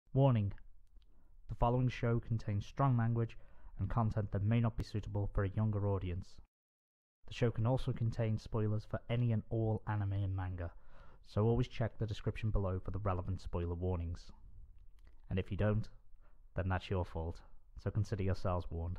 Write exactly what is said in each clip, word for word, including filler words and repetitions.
Warning: the following show contains strong language and content that may not be suitable for a younger audience. The show can also contain spoilers for any and all anime and manga, so always check the description below for the relevant spoiler warnings. And if you don't, then that's your fault, so consider yourselves warned.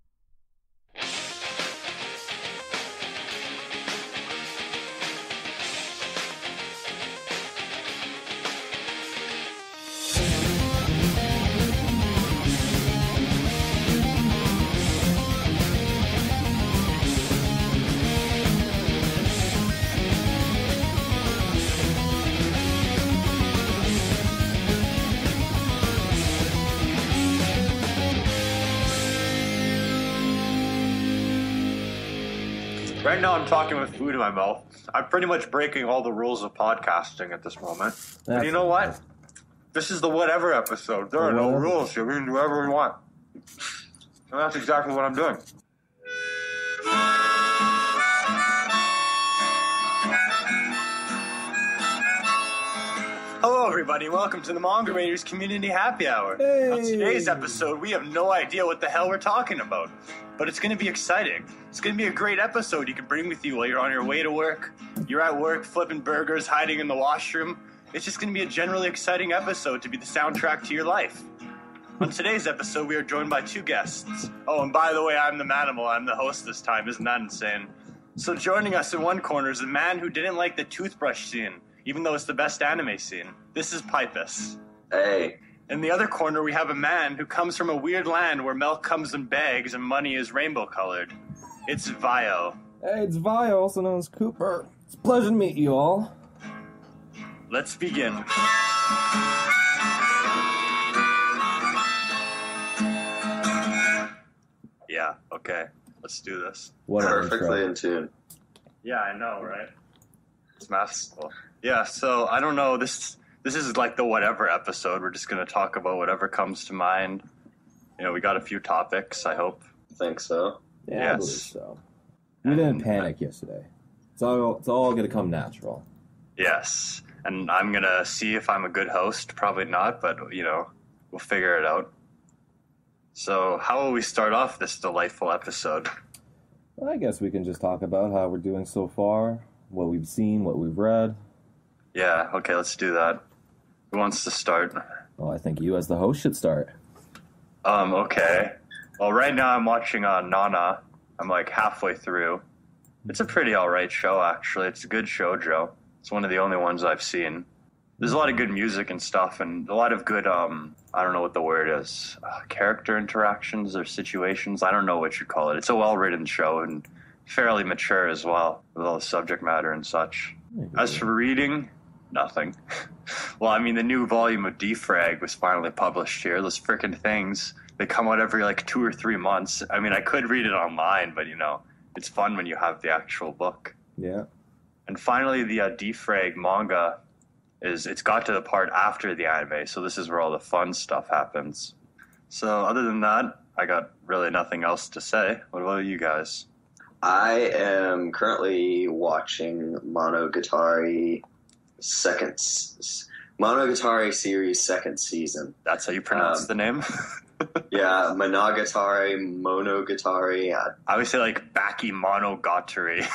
Right now I'm talking with food in my mouth. I'm pretty much breaking all the rules of podcasting at this moment. But you know what? Nice. This is the whatever episode. There are no rules here. We can do whatever we want. And that's exactly what I'm doing. Hello everybody, welcome to the Manga Raiders Community Happy Hour. Hey. On today's episode, we have no idea what the hell we're talking about. But it's going to be exciting. It's going to be a great episode you can bring with you while you're on your way to work. You're at work, flipping burgers, hiding in the washroom. It's just going to be a generally exciting episode to be the soundtrack to your life. On today's episode, we are joined by two guests. Oh, and by the way, I'm the Manimal. I'm the host this time. Isn't that insane? So joining us in one corner is a man who didn't like the toothbrush scene, even though it's the best anime scene. This is Paipis. Hey. In the other corner, we have a man who comes from a weird land where milk comes in bags and money is rainbow-colored. It's Vio. Hey, it's Vio, also known as Cooper. It's a pleasure to meet you all. Let's begin. Yeah, okay. Let's do this. What Perfectly in tune. Yeah, I know, right? It's masterful. Yeah, so, I don't know, this... This is like the whatever episode. We're just going to talk about whatever comes to mind. You know, we got a few topics, I hope. Think so. Yeah, I believe so. We didn't panic yesterday. It's all, it's all going to come natural. Yes. And I'm going to see if I'm a good host. Probably not, but, you know, we'll figure it out. So how will we start off this delightful episode? Well, I guess we can just talk about how we're doing so far, what we've seen, what we've read. Yeah, okay, let's do that. Who wants to start? Well, I think you as the host should start. Um, okay. Well, right now I'm watching uh, Nana. I'm like halfway through. It's a pretty alright show, actually. It's a good show, Joe. It's one of the only ones I've seen. There's a lot of good music and stuff, and a lot of good, um, I don't know what the word is, uh, character interactions or situations. I don't know what you'd call it. It's a well-written show and fairly mature as well, with all the subject matter and such. As for reading... Nothing. Well, I mean, the new volume of Defrag was finally published here. Those frickin' things, they come out every, like, two or three months. I mean, I could read it online, but, you know, it's fun when you have the actual book. Yeah. And finally, the uh, Defrag manga is, it's got to the part after the anime, so this is where all the fun stuff happens. So, other than that, I got really nothing else to say. What about you guys? I am currently watching Monogatari... Second, Monogatari series second season. That's how you pronounce um, the name? Yeah, Monogatari, Monogatari. I, I would say like Baki Monogatari.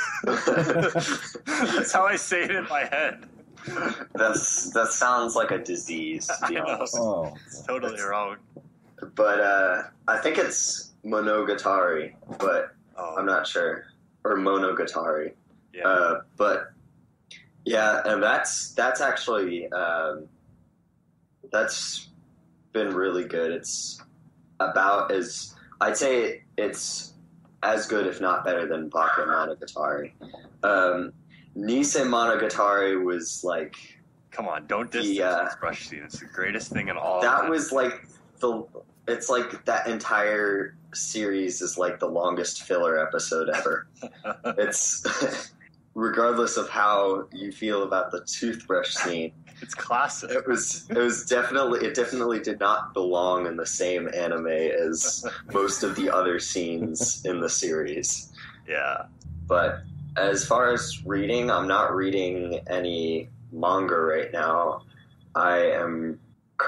That's how I say it in my head. That's that sounds like a disease, to be honest. Oh, it's totally it's, wrong. But uh, I think it's Monogatari, but oh. I'm not sure. Or Monogatari. Yeah. Uh, but... Yeah, and that's that's actually um, that's been really good. It's about as I'd say it's as good, if not better, than Baka Monogatari. Um, Nisei Monogatari was like, come on, don't diss the, uh, this brush scene. It's the greatest thing in all. That of was like the. It's like that entire series is like the longest filler episode ever. It's. Regardless of how you feel about the toothbrush scene, it's classic. It was it was definitely it definitely did not belong in the same anime as most of the other scenes in the series. Yeah. But as far as reading, I'm not reading any manga right now. I am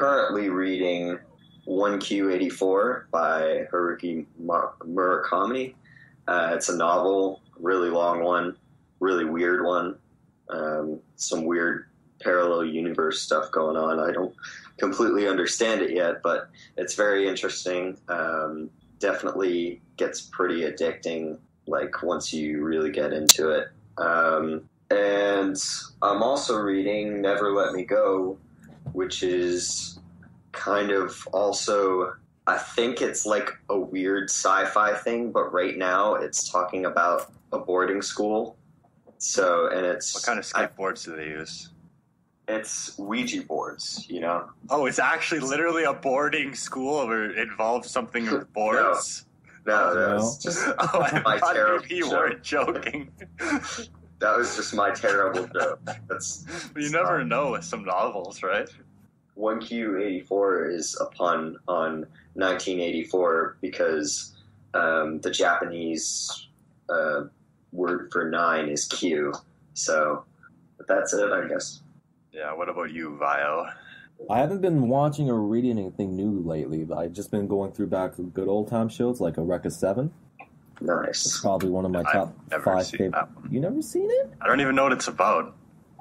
currently reading one Q eighty-four by Haruki Murakami. Uh, it's a novel, really long one, really weird one. Um, some weird parallel universe stuff going on. I don't completely understand it yet, but it's very interesting. Um, definitely gets pretty addicting, like once you really get into it. Um, and I'm also reading Never Let Me Go, which is kind of also, I think it's like a weird sci-fi thing, but right now it's talking about a boarding school. So, and it's... What kind of skateboards do they use? It's Ouija boards, you know? Oh, it's actually literally a boarding school where it involves something with boards? No, no, No. it's just Oh, I my thought terrible maybe you joke. weren't joking. That was just my terrible joke. That's You never know with some novels, right? one Q eighty-four is a pun on nineteen eighty-four because um, the Japanese uh, word for nine is Q. So, but that's it, I guess. Yeah, what about you, Vio? I haven't been watching or reading anything new lately, but I've just been going through back to good old time shows like Eureka seven. It's Nice. probably one of my I've top never five seen favorite. that one. You never seen it? I don't even know what it's about.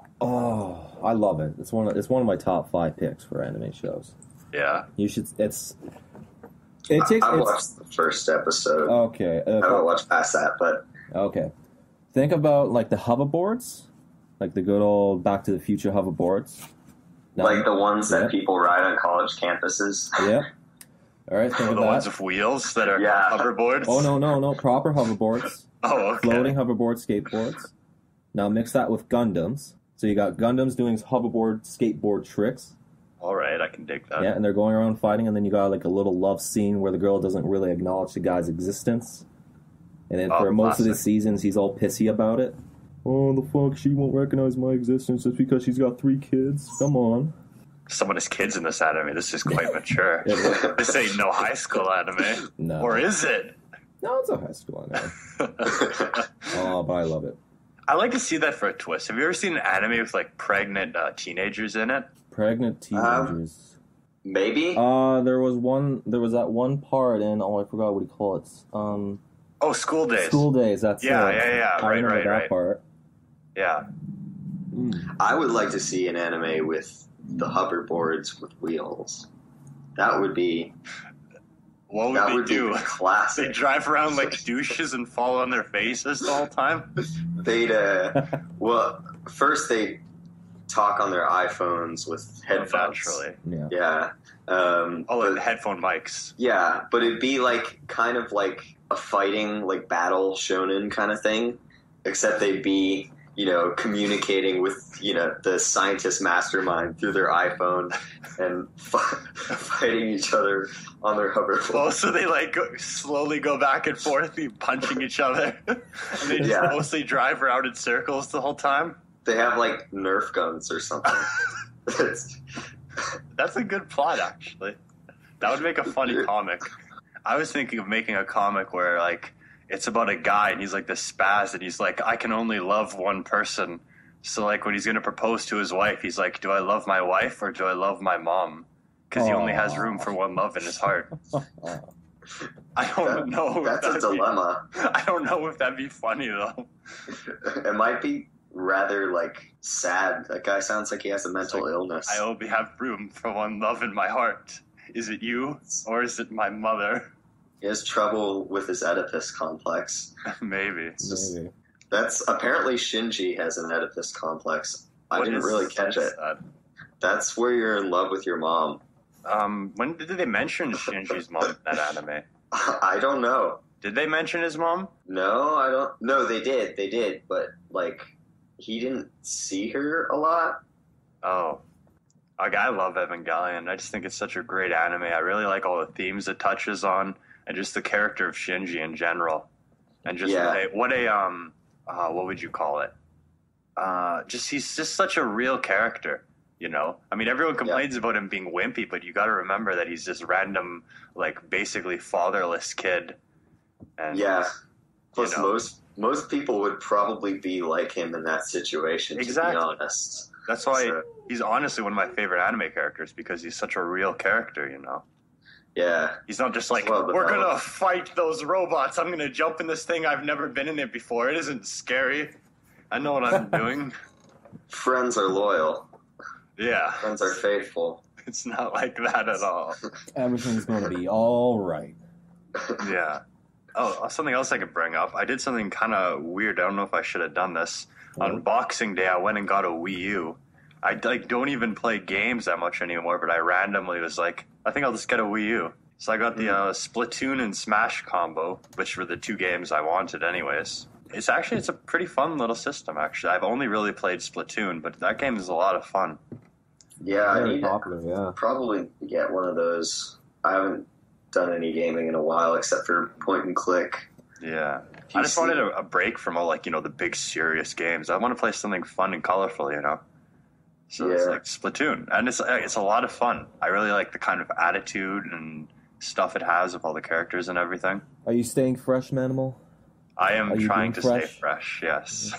Oh, I love it. It's one. Of, it's one of my top five picks for anime shows. Yeah. You should. It's. It takes. I It's, watched the first episode. okay. I Uh, haven't watched past that, but okay. Think about like the hoverboards, like the good old Back to the Future hoverboards. Now- like the ones that yeah. people ride on college campuses. Yeah. All right. Think Oh, of the that. ones with wheels that are Yeah. hoverboards? Oh no no no! Proper hoverboards, Oh, okay. floating hoverboard skateboards. Now mix that with Gundams. So you got Gundams doing hoverboard skateboard tricks. All right, I can dig that. Yeah, and they're going around fighting, and then you got like a little love scene where the girl doesn't really acknowledge the guy's existence. And then Oh, for most of the classic. seasons, he's all pissy about it. Oh, the fuck, she won't recognize my existence just because she's got three kids? Come on. Someone has kids in this anime. This is quite mature. Yeah, This ain't no high school anime. no. Or is it? No, it's a high school anime. Oh, but I love it. I like to see that for a twist. Have you ever seen an anime with like pregnant uh, teenagers in it? Pregnant teenagers. Maybe? Uh, there was one, there was that one part in, oh, I forgot what you call it. Um, Oh, School Days. School Days, that's Yeah, it. yeah, yeah. I Right, remember right, that right. part. Yeah. Mm. I would like to see an anime with the hoverboards with wheels. That would be What would that they would do? be They classic. drive around like douches and fall on their faces the whole time? They'd uh, well, first they talk on their iPhones with headphones. Naturally. Yeah. Yeah. Um, Oh, like but- headphone mics. yeah, but it'd be like kind of like a fighting, like battle shonen kind of thing, except they'd be, you know, communicating with, you know, the scientist mastermind through their iPhone and f- fighting each other on their hoverboard. Oh, so they like go, slowly go back and forth, punching each other, and they just Yeah. mostly drive around in circles the whole time. They have like Nerf guns or something. It's- That's a good plot, actually. That would make a funny comic. I was thinking of making a comic where, like, it's about a guy and he's like this spaz and he's like, I can only love one person. So, like, when he's going to propose to his wife, he's like, do I love my wife or do I love my mom? Because he only has room for one love in his heart. I don't That- know. if that's a that'd be- dilemma. I don't know if that'd be funny, though. It might be rather like sad. That guy sounds like he has a mental like, illness. I only have room for one love in my heart. Is it you or is it my mother? He has trouble with his Oedipus complex. Maybe. just- Maybe. That's apparently Shinji has an Oedipus complex. I What didn't is- really catch what is it. that? That's where you're in love with your mom. Um, when did they mention Shinji's mom in that anime? I don't know. Did they mention his mom? No, I don't. No, they did. They did. But like, he didn't see her a lot. Oh. Like, I love Evangelion. I just think it's such a great anime. I really like all the themes it touches on and just the character of Shinji in general. And just Yeah. what a, what a um uh, what would you call it? Uh, just he's just such a real character, you know? I mean, everyone complains about him being wimpy, but you got to remember that he's this random, like, basically fatherless kid. And Yeah. Plus, know. most most people would probably be like him in that situation. To Exactly. be honest. That's why So- he's honestly one of my favorite anime characters, because he's such a real character, you know? Yeah. He's not just like, Well we're developed. gonna fight those robots. I'm gonna jump in this thing. I've never been in it before. It isn't scary. I know what I'm doing. Friends are loyal. Yeah. Friends are faithful. It's not like that at all. Everything's going to be all right. Yeah. Oh, something else I could bring up. I did something kind of weird. I don't know if I should have done this. On Boxing Day, I went and got a Wii U. I like don't even play games that much anymore, but I randomly was like, I think I'll just get a Wii U. So I got the uh, Splatoon and Smash combo, which were the two games I wanted anyways. It's actually, it's a pretty fun little system, actually. I've only really played Splatoon, but that game is a lot of fun. Yeah, I Very need popular, yeah. probably get one of those. I haven't done any gaming in a while except for point and click. Yeah. I just wanted a, a break from all, like, you know, the big serious games. I want to play something fun and colorful, you know? So it's Yeah. like Splatoon. And it's it's a lot of fun. I really like the kind of attitude and stuff it has of all the characters and everything. Are you staying fresh, Manimal? I am Are you trying being to fresh? stay fresh, yes.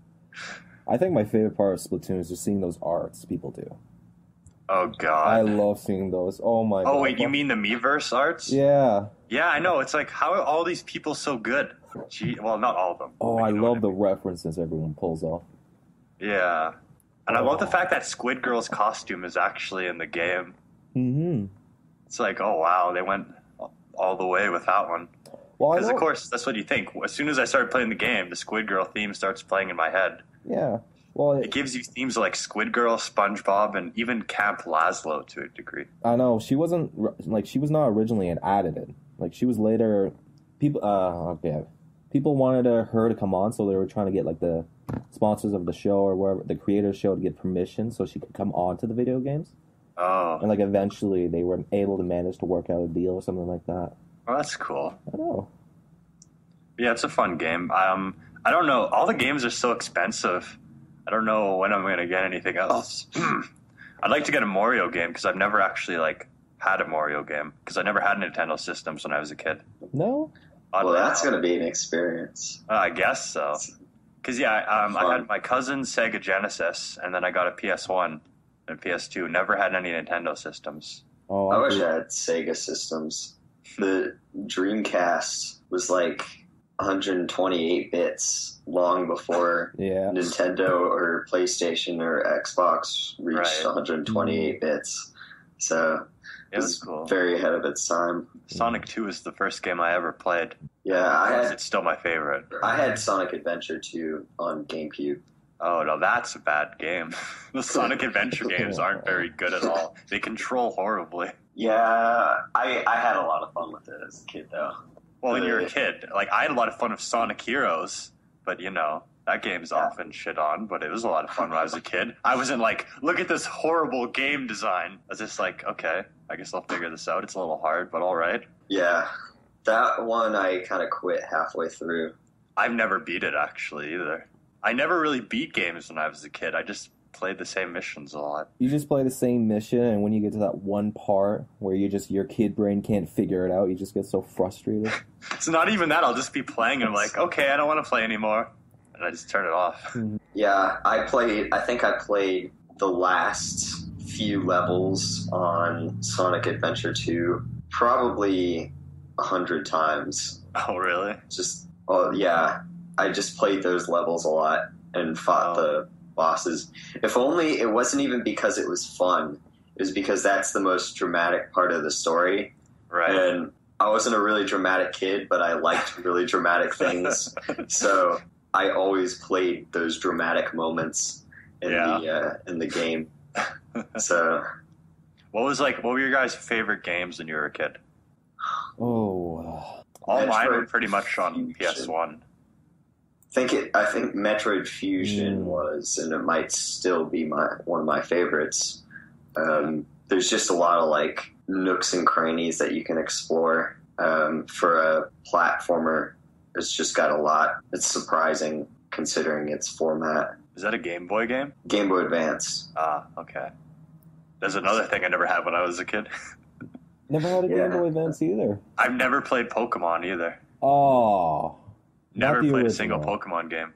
I think my favorite part of Splatoon is just seeing those arts people do. Oh, I God. love seeing those. Oh, my God. Oh, wait, you mean the Miiverse arts? Yeah. Yeah, I know. It's like, how are all these people so good? Gee, well, not all of them. Oh, but I you know love what the references everyone pulls off. Yeah. And I love the Oh. fact that Squid Girl's costume is actually in the game. Mm-hmm. It's like, oh, wow, they went all the way with that one. Well, I Because, know. of course, that's what you think. As soon as I started playing the game, the Squid Girl theme starts playing in my head. Yeah. Well, It it, gives you themes like Squid Girl, SpongeBob, and even Camp Lazlo to a degree. I know she wasn't like she was not originally an added. Like she was later. People. Uh. Okay. People wanted her to come on, so they were trying to get like the sponsors of the show or wherever the creators show to get permission so she could come on to the video games. Oh, And like eventually they were able to manage to work out a deal or something like that. well, that's cool. I know. Yeah, it's a fun game. Um, I don't know. All the games are so expensive. I don't know when I'm going to get anything else. I'd like to get a Mario game because I've never actually like had a Mario game because I never had Nintendo systems when I was a kid. No. Well, Oddly that's enough. going to be an experience. Uh, I guess so. Because yeah, I- um, I Fun. had my cousin's Sega Genesis, and then I got a P S one and P S two. Never had any Nintendo systems. Oh, I wish agree. I had Sega systems. The Dreamcast was like one hundred twenty-eight bits long before Yeah. Nintendo or PlayStation or Xbox reached Right. one hundred twenty-eight bits. So It was cool. very ahead of its time. Sonic two is the first game I ever played. Yeah, I had It's still my favorite. I had Sonic Adventure two on GameCube. Oh no, that's a bad game. The Sonic Adventure games aren't very good at all. They control horribly. Yeah, I I had a lot of fun with it as a kid though. Well, when you're a Uh, kid, like I had a lot of fun with Sonic Heroes, but you know that game's often shit on. But it was a lot of fun when I was a kid. I wasn't like, look at this horrible game design. I was just like, okay, I guess I'll figure this out. It's a little hard, but all right. Yeah, that one I kind of quit halfway through. I've never beat it actually either. I never really beat games when I was a kid. I just played the same missions a lot. You just play the same mission, and when you get to that one part where you just your kid brain can't figure it out, you just get so frustrated. It's not even that. I'll just be playing and I'm like, okay, I don't want to play anymore. And I just turn it off. Yeah, I played. I think I played the last few levels on Sonic Adventure two probably a hundred times. Oh, really? Just oh yeah, I just played those levels a lot and fought Oh. the bosses. If only it wasn't even because it was fun. It was because that's the most dramatic part of the story. Right. And I wasn't a really dramatic kid, but I liked really dramatic things. So I always played those dramatic moments in Yeah. the uh, in the game. So What was like? What were your guys' favorite games when you were a kid? Oh. uh, All mine were Metroid pretty much on Fusion. P S one. think it. I think Metroid Fusion Mm. was, and it might still be my one of my favorites. Um, there's just a lot of like nooks and crannies that you can explore. Um, for a platformer, it's just got a lot. It's surprising considering its format. Is that a Game Boy game? Game Boy Advance. Ah, okay. There's another thing I never had when I was a kid. Never had a Yeah. Game Boy Advance either. I've never played Pokemon either. Oh. Never Not the played a original. single Pokemon game.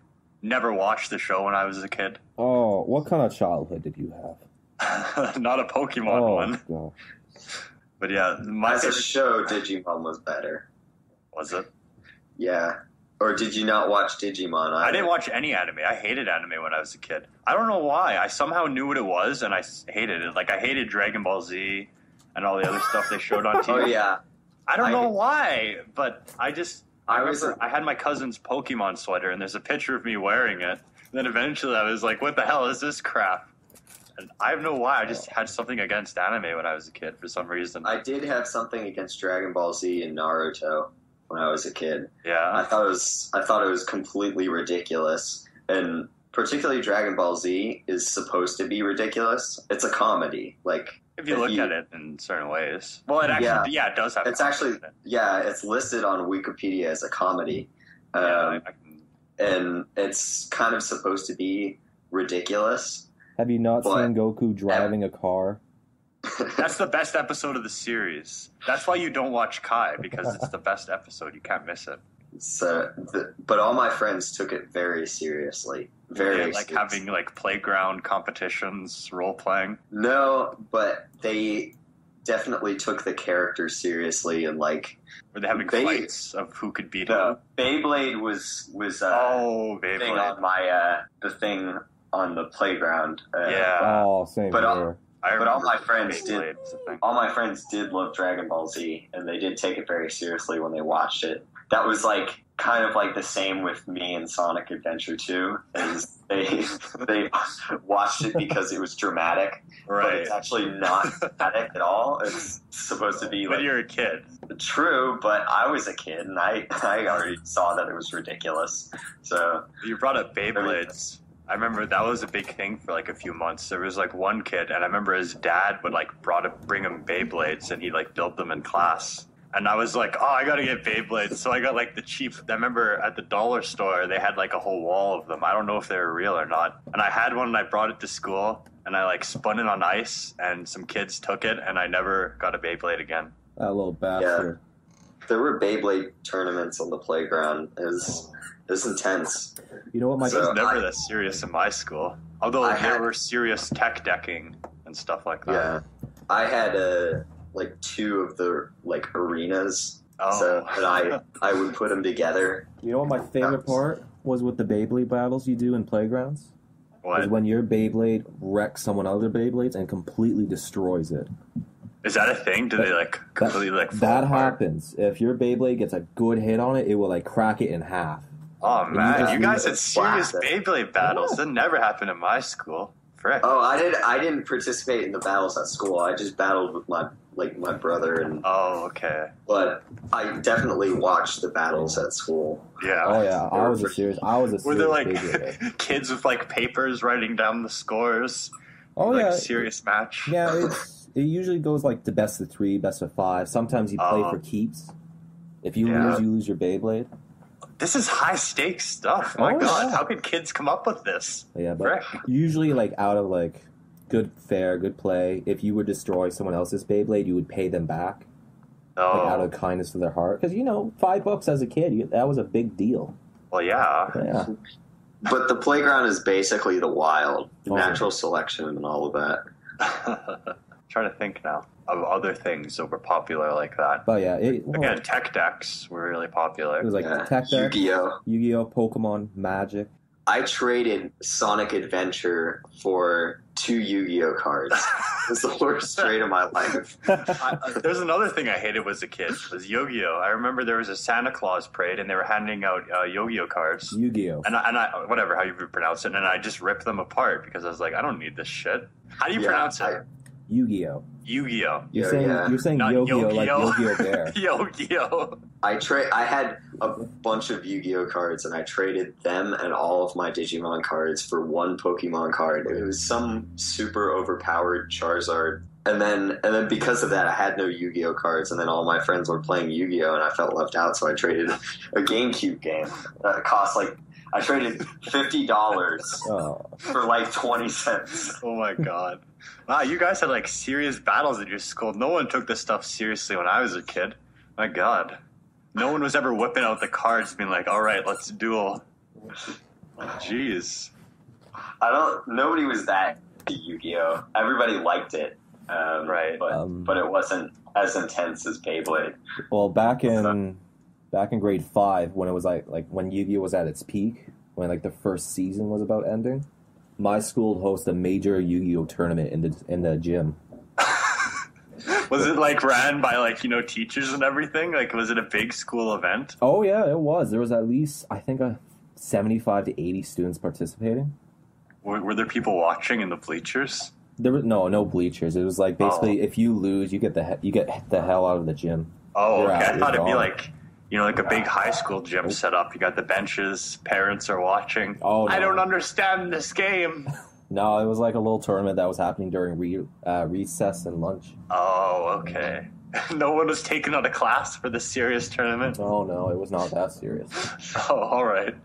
never watched the show when I was a kid. Oh, what kind of childhood did you have? Not a Pokemon Oh, one. gosh. But yeah, my As a favorite show, Digimon was better. was it. Yeah. Or did you not watch Digimon? Either? I didn't watch any anime. I hated anime when I was a kid. I don't know why. I somehow knew what it was, and I s- hated it. Like, I hated Dragon Ball Z and all the other stuff they showed on T V. Oh yeah. I don't I- know why, but I just... I, I remember was- I had my cousin's Pokemon sweater, and there's a picture of me wearing it. And then eventually I was like, what the hell is this crap? And I have no why. I just had something against anime when I was a kid for some reason. I did have something against Dragon Ball Z and Naruto when I was a kid. I Yeah. thought it was I thought it was completely ridiculous, and particularly Dragon Ball Z is supposed to be ridiculous. It's a comedy, like If you if look you- at it in certain ways. Well, it actually... Yeah. Yeah, it does have it's comedy actually in it. yeah, it's listed on Wikipedia as a comedy, um, Yeah, I, I can... and it's kind of supposed to be ridiculous. Have you not But- seen Goku driving a car? That's the best episode of the series. That's why you don't watch Kai, because it's the best episode. You can't miss it. So, the, but all my friends took it very seriously. Very Yeah, like seriously. having like playground competitions, role playing. No, but they definitely took the characters seriously, and like Were they having They- fights of who could beat the who? Beyblade was was uh, Oh, thing Beyblade. on my uh, the thing on the playground. Uh, Yeah, Oh, same but, uh, here. I but all remember my friends did- Beyblade was a thing. all my friends did love Dragon Ball Z, and they did take it very seriously when they watched it. That was like kind of like the same with me and Sonic Adventure two. Is they they watched it because it was dramatic, but Right. it's actually not dramatic at all. It's supposed to be When like you're a kid. true, but I was a kid and I I already saw that it was ridiculous. So You brought up Beyblades. I remember that was a big thing for like a few months. There was like one kid, and I remember his dad would like brought up, bring him Beyblades, and he like built them in class. And I was like, oh, I gotta get Beyblades. So I got like the cheap. I remember at the dollar store they had like a whole wall of them. I don't know if they were real or not. And I had one, and I brought it to school, and I like spun it on ice, and some kids took it, and I never got a Beyblade again. That little bastard. there were Beyblade tournaments on the playground. It was it was intense. You know what my It was So- never I- that serious in my school. Although I there had- were serious tech decking and stuff like that. Yeah, I had uh, like two of the like arenas. Oh. So and I I would put them together. You know what my favorite part was with the Beyblade battles you do in playgrounds? Is What? when your Beyblade wrecks someone else's Beyblades and completely destroys it. Is that a thing? Do they like completely like fall That apart? happens. If your Beyblade gets a good hit on it, it will like crack it in half. Oh you man, just you leave guys it had serious flat. Beyblade battles. Yeah. That never happened in my school. Frick. Oh, I did. I didn't participate in the battles at school. I just battled with my like my brother, and Oh, okay. but I definitely watched the battles at school. Yeah. Oh yeah, I was a serious. I was a Were there serious like Beyblade. kids with like papers writing down the scores? Oh like yeah, serious match. yeah. It's, it usually goes like the best of three, best of five. Sometimes you play Oh. for keeps. If you Yeah. lose, you lose your Beyblade. This is high stakes stuff. My Oh, God, yeah. how could kids come up with this? Yeah, but Frick. usually like out of like good fair, good play. If you would destroy someone else's Beyblade, you would pay them back, like out Oh, of kindness to their heart. Because you know, five bucks as a kid, you, that was a big deal. well, yeah. Yeah. But the playground is basically the wild, Oh. natural selection, and all of that. Trying to think now of other things that were popular like that. But yeah, it, well, Again, tech decks were really popular. it was like Yeah. Tech Deck, Yu-Gi-Oh. Yu-Gi-Oh, Pokemon, Magic. I traded Sonic Adventure for two Yu-Gi-Oh cards. It's the worst trade of my life. I, uh, there's another thing I hated as a kid was Yu-Gi-Oh. I remember there was a Santa Claus parade and they were handing out uh, Yu-Gi-Oh cards, Yu-Gi-Oh. and I, and I whatever how you pronounce it, and I just ripped them apart because I was like, I don't need this shit. How do you Yeah, pronounce it? I- Yu-Gi-Oh. Yu-Gi-Oh. You're Yeah, saying yeah. you're saying Not Yu-Gi-Oh like Yo-Gi-Oh. Yu-Gi-Oh Bear. Yu-Gi-Oh. I tra- I had a bunch of Yu-Gi-Oh cards, and I traded them and all of my Digimon cards for one Pokemon card. It was some super overpowered Charizard, and then and then because of that, I had no Yu-Gi-Oh cards, and then all my friends were playing Yu-Gi-Oh, and I felt left out, so I traded a GameCube game that cost like I traded fifty dollars Oh, for like twenty cents. Oh my god. Wow, you guys had like serious battles at your school. No one took this stuff seriously when I was a kid. My god. No one was ever whipping out the cards being like, all right, let's duel. Jeez. I don't. Nobody was that into Yu-Gi-Oh. Everybody liked it, um, Right. But Um, but it wasn't as intense as Beyblade. Well, back in back in grade five, when it was like like when Yu-Gi-Oh was at its peak, when like the first season was about ending, my school hosted a major Yu-Gi-Oh tournament in the in the gym. Was it like ran by like, you know, teachers and everything? Like, was it a big school event? Oh yeah, it was. There was at least I think a seventy-five to eighty students participating. Were, were there people watching in the bleachers? There was no no bleachers. It was like basically Oh. if you lose, you get the he- you get the hell out of the gym. Oh, You're okay. out, I thought you're it'd be gone. like, you know, like a big high school gym set up. You got the benches, parents are watching. Oh, I no. don't understand this game. No, it was like a little tournament that was happening during re- uh, recess and lunch. Oh, okay. No one was taken out of class for this serious tournament. Oh no, it was not that serious. Oh, all right.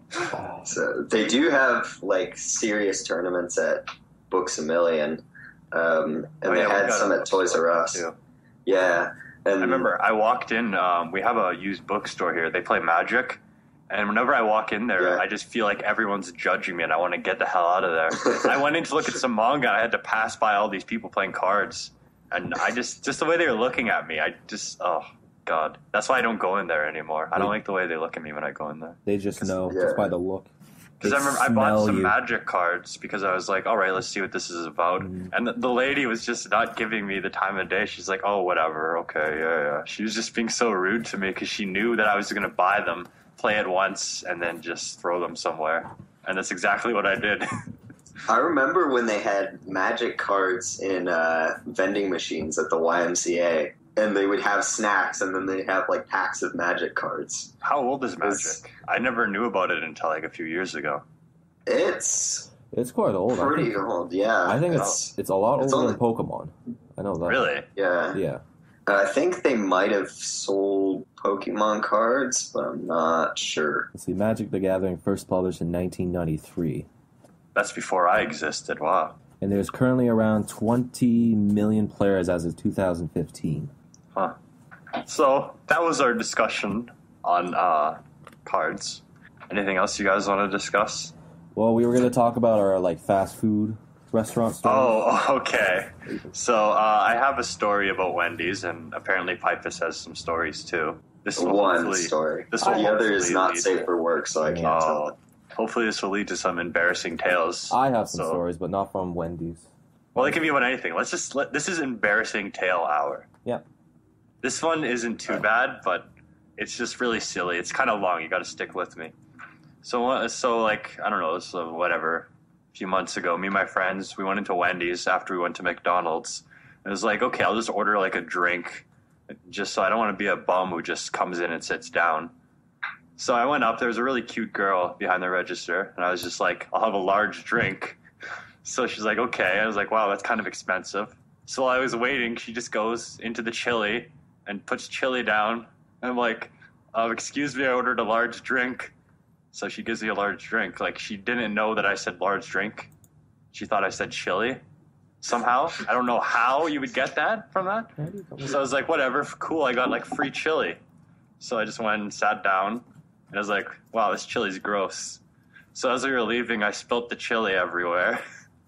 So they do have like serious tournaments at Books a Million, um, and Oh, they yeah, we had got some a at Toys R bookstore, Us. too. Yeah, and I remember I walked in. Um, we have a used bookstore here. They play Magic, and whenever I walk in there, Yeah. I just feel like everyone's judging me, and I want to get the hell out of there. I went in to look at some manga, and I had to pass by all these people playing cards, and I just just the way they were looking at me, I just oh god, that's why I don't go in there anymore. I don't like the way they look at me when I go in there. They just know yeah. just by the look. Because They I remember I bought smell some you. Magic cards because I was like, all right, let's see what this is about. Mm. And the, the lady was just not giving me the time of day. She's like, oh, whatever, okay, yeah, yeah. She was just being so rude to me because she knew that I was going to buy them, play it once, and then just throw them somewhere. And that's exactly what I did. I remember when they had Magic cards in uh, vending machines at the Y M C A, and they would have snacks, and then they'd have like packs of Magic cards. How old is Magic? It's- I never knew about it until like a few years ago. It's It's quite old. I pretty think, old, yeah. I think it's it's a lot it's older only- than Pokemon. I know that. Really? yeah. Yeah. I think they might have sold Pokemon cards, but I'm not sure. Let's see, Magic the Gathering first published in nineteen ninety-three. That's before I existed. Wow. And there's currently around twenty million players as of two thousand fifteen. Huh. So that was our discussion on uh, cards. Anything else you guys want to discuss? Well, we were going to talk about our like fast food restaurant stories. Oh, okay. So uh, I have a story about Wendy's, and apparently Paipis has some stories too. This will One hopefully, story. This The will other is hopefully not lead- safe for work, so I can't Yeah. tell Oh, it. hopefully this will lead to some embarrassing tales. I have some So- stories, but not from Wendy's. Well, it can be about anything. Let's just let this is embarrassing tale hour. Yep. This one isn't too bad, but it's just really silly. It's kind of long. You got to stick with me. So, uh, so like I don't know, so whatever. A few months ago, me and my friends we went into Wendy's after we went to McDonald's. It was like, okay, I'll just order like a drink, just so I don't want to be a bum who just comes in and sits down. So I went up. There was a really cute girl behind the register, and I was just like, I'll have a large drink. So she's like, okay. I was like, wow, that's kind of expensive. So while I was waiting, she just goes into the chili and puts chili down. And I'm like, uh, excuse me, I ordered a large drink. So she gives me a large drink. Like, she didn't know that I said large drink. She thought I said chili somehow. I don't know how you would get that from that. So I was like, whatever, cool. I got like free chili. So I just went and sat down. And I was like, wow, this chili's gross. So as we were leaving, I spilt the chili everywhere.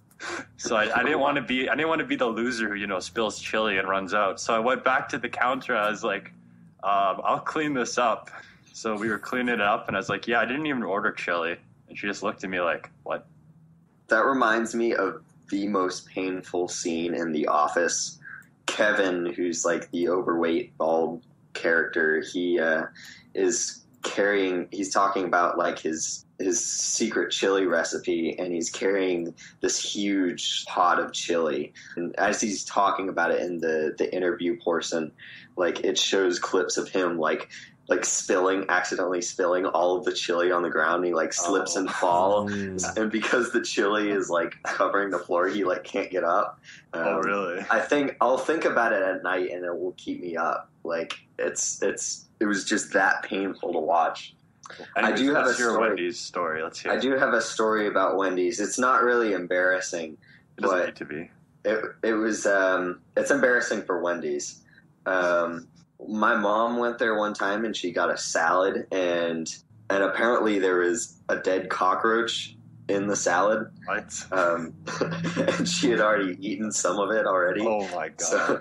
So I, I didn't want to be I didn't want to be the loser who, you know, spills chili and runs out. So I went back to the counter. I was like, um, I'll clean this up. So we were cleaning it up, and I was like, yeah, I didn't even order chili. And she just looked at me like, what? That reminds me of the most painful scene in The Office. Kevin, who's like the overweight, bald character, he uh, is carrying, he's talking about like his his secret chili recipe, and he's carrying this huge pot of chili. And as he's talking about it in the, the interview portion, like it shows clips of him like like spilling, accidentally spilling all of the chili on the ground. He like slips Oh. and falls. Mm. And because the chili is like covering the floor, he like can't get up. Um, Oh, really? I think I'll think about it at night, and it will keep me up. Like it's it's it was just that painful to watch. Anyways, I do have what's a your story. Wendy's story. Let's hear I it. do have a story about Wendy's. It's not really embarrassing, It doesn't but need to be. it it was um it's embarrassing for Wendy's. Um, my mom went there one time and she got a salad, and and apparently there is a dead cockroach in the salad. What? Um, and she had already eaten some of it already. Oh my god. So,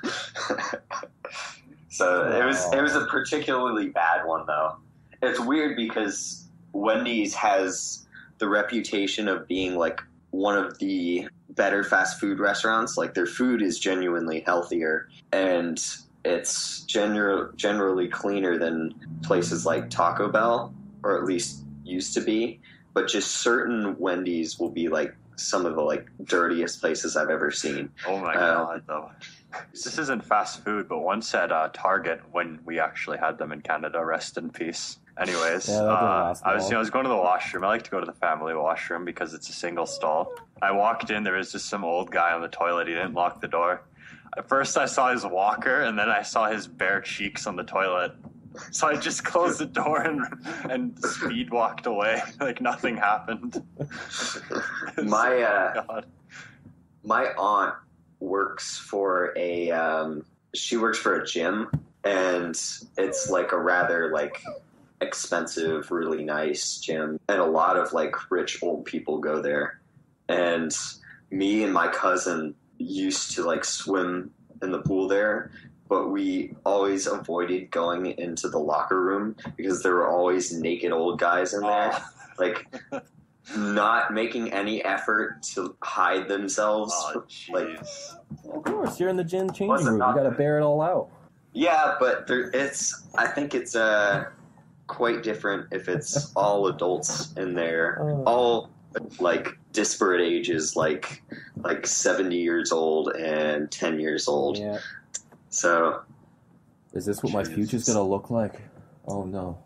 so it was it was a particularly bad one though. It's weird because Wendy's has the reputation of being like one of the better fast food restaurants. Like their food is genuinely healthier and it's gener- generally cleaner than places like Taco Bell, or at least used to be. But just certain Wendy's will be like some of the like dirtiest places I've ever seen. Oh my Um, god, though. This isn't fast food, but once at uh, Target, when we actually had them in Canada, rest in peace. Anyways, Yeah, that didn't uh, last I was long. you know, I was going to the washroom. I like to go to the family washroom because it's a single stall. I walked in, there was just some old guy on the toilet. He didn't lock the door. At first, I saw his walker, and then I saw his bare cheeks on the toilet. So I just closed the door and and speed walked away like nothing happened. My, uh, Oh, God. My aunt works for a um, she works for a gym, and it's like a rather like expensive, really nice gym, and a lot of like rich old people go there. And me and my cousin used to like swim in the pool there, but we always avoided going into the locker room because there were always naked old guys in there, Oh. like not making any effort to hide themselves. Oh, like, jeez. Of course, you're in the gym changing Wasn't room. You not- got to bear it all out. yeah, but there, it's. I think it's uh, quite different if it's all adults in there, Oh. all like disparate ages, like like seventy years old and ten years old. Yeah. So Is this what my Jesus. future's gonna look like? Oh no.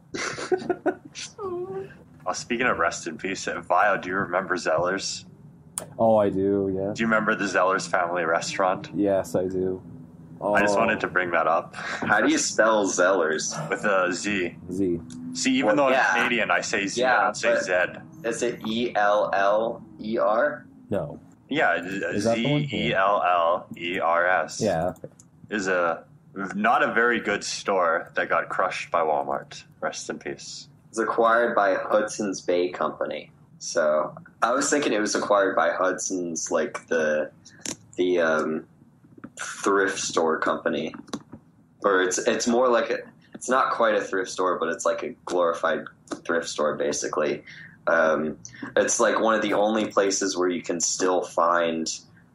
Oh, speaking of rest in peace, Vio, do you remember Zellers? Oh, I do. Yeah. Do you remember the Zellers family restaurant? Yes, I do. Oh, I just wanted to bring that up. how do you spell Zellers? With a Z. Z. See, even Well, though yeah. I'm Canadian, I say Z, Yeah, I don't say but- Z. Is it E L L E R? No. Yeah, Is that the one? Z E L L E R S. Yeah. Is a not a very good store that got crushed by Walmart. Rest in peace. It's acquired by Hudson's Bay Company. So I was thinking it was acquired by Hudson's, like the the um, thrift store company, or it's it's more like a. It's not quite a thrift store, but it's like a glorified thrift store, basically. Um, it's like one of the only places where you can still find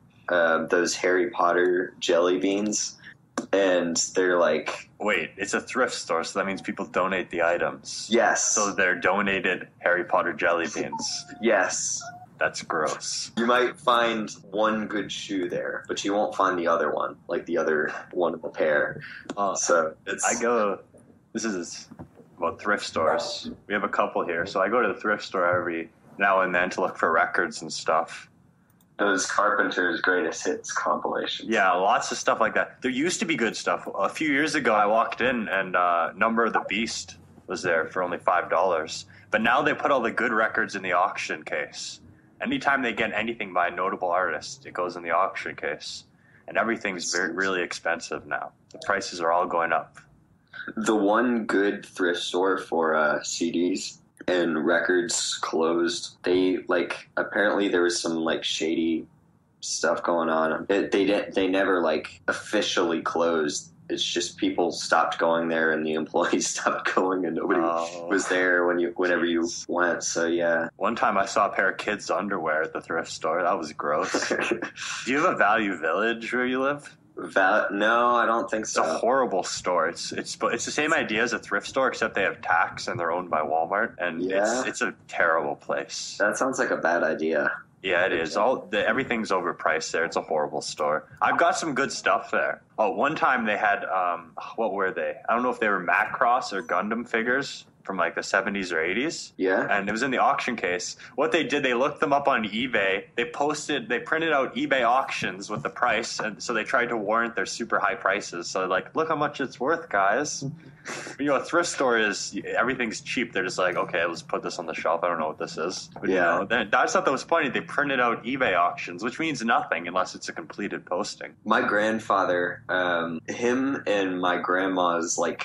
uh, those Harry Potter jelly beans, and they're like, Wait, it's a thrift store, so that means people donate the items. yes, So they're donated Harry Potter jelly beans. yes. That's gross. You might find one good shoe there, but you won't find the other one, like the other one of the pair. Uh, So it's I go. This is about thrift stores. We have a couple here, so I go to the thrift store every now and then to look for records and stuff. those Carpenter's Greatest Hits compilations. Yeah, lots of stuff like that. There used to be good stuff. A few years ago, I walked in and uh, Number of the Beast was there for only five dollars. But now they put all the good records in the auction case. Anytime they get anything by a notable artist, it goes in the auction case. And everything's very, really expensive now. The prices are all going up. The one good thrift store for uh, C Ds and records closed. They like apparently there was some like shady stuff going on. It, they didn't. They never like officially closed. It's just people stopped going there and the employees stopped going and nobody Oh. was there when you whenever you went. So yeah. One time I saw a pair of kids' underwear at the thrift store. That was gross. Do you have a Value Village where you live? Val- no, I don't think It's so. a horrible store. It's it's it's the same idea as a thrift store, except they have tax and they're owned by Walmart, and Yeah. it's it's a terrible place. That sounds like a bad idea. Yeah, it is. All the, everything's overpriced there. It's a horrible store. I've got some good stuff there. Oh, one time they had um, what were they? I don't know if they were Macross or Gundam figures from like the seventies or eighties. Yeah. And it was in the auction case. What they did, they looked them up on eBay. They posted, they printed out eBay auctions with the price, and so they tried to warrant their super high prices. So like, look how much it's worth, guys. You know, a thrift store is everything's cheap. They're just like, okay, let's put this on the shelf. I don't know what this is. But, Yeah. You know, then, I just thought that was funny. They printed out eBay auctions, which means nothing unless it's a completed posting. My grandfather, um, him and my grandma's like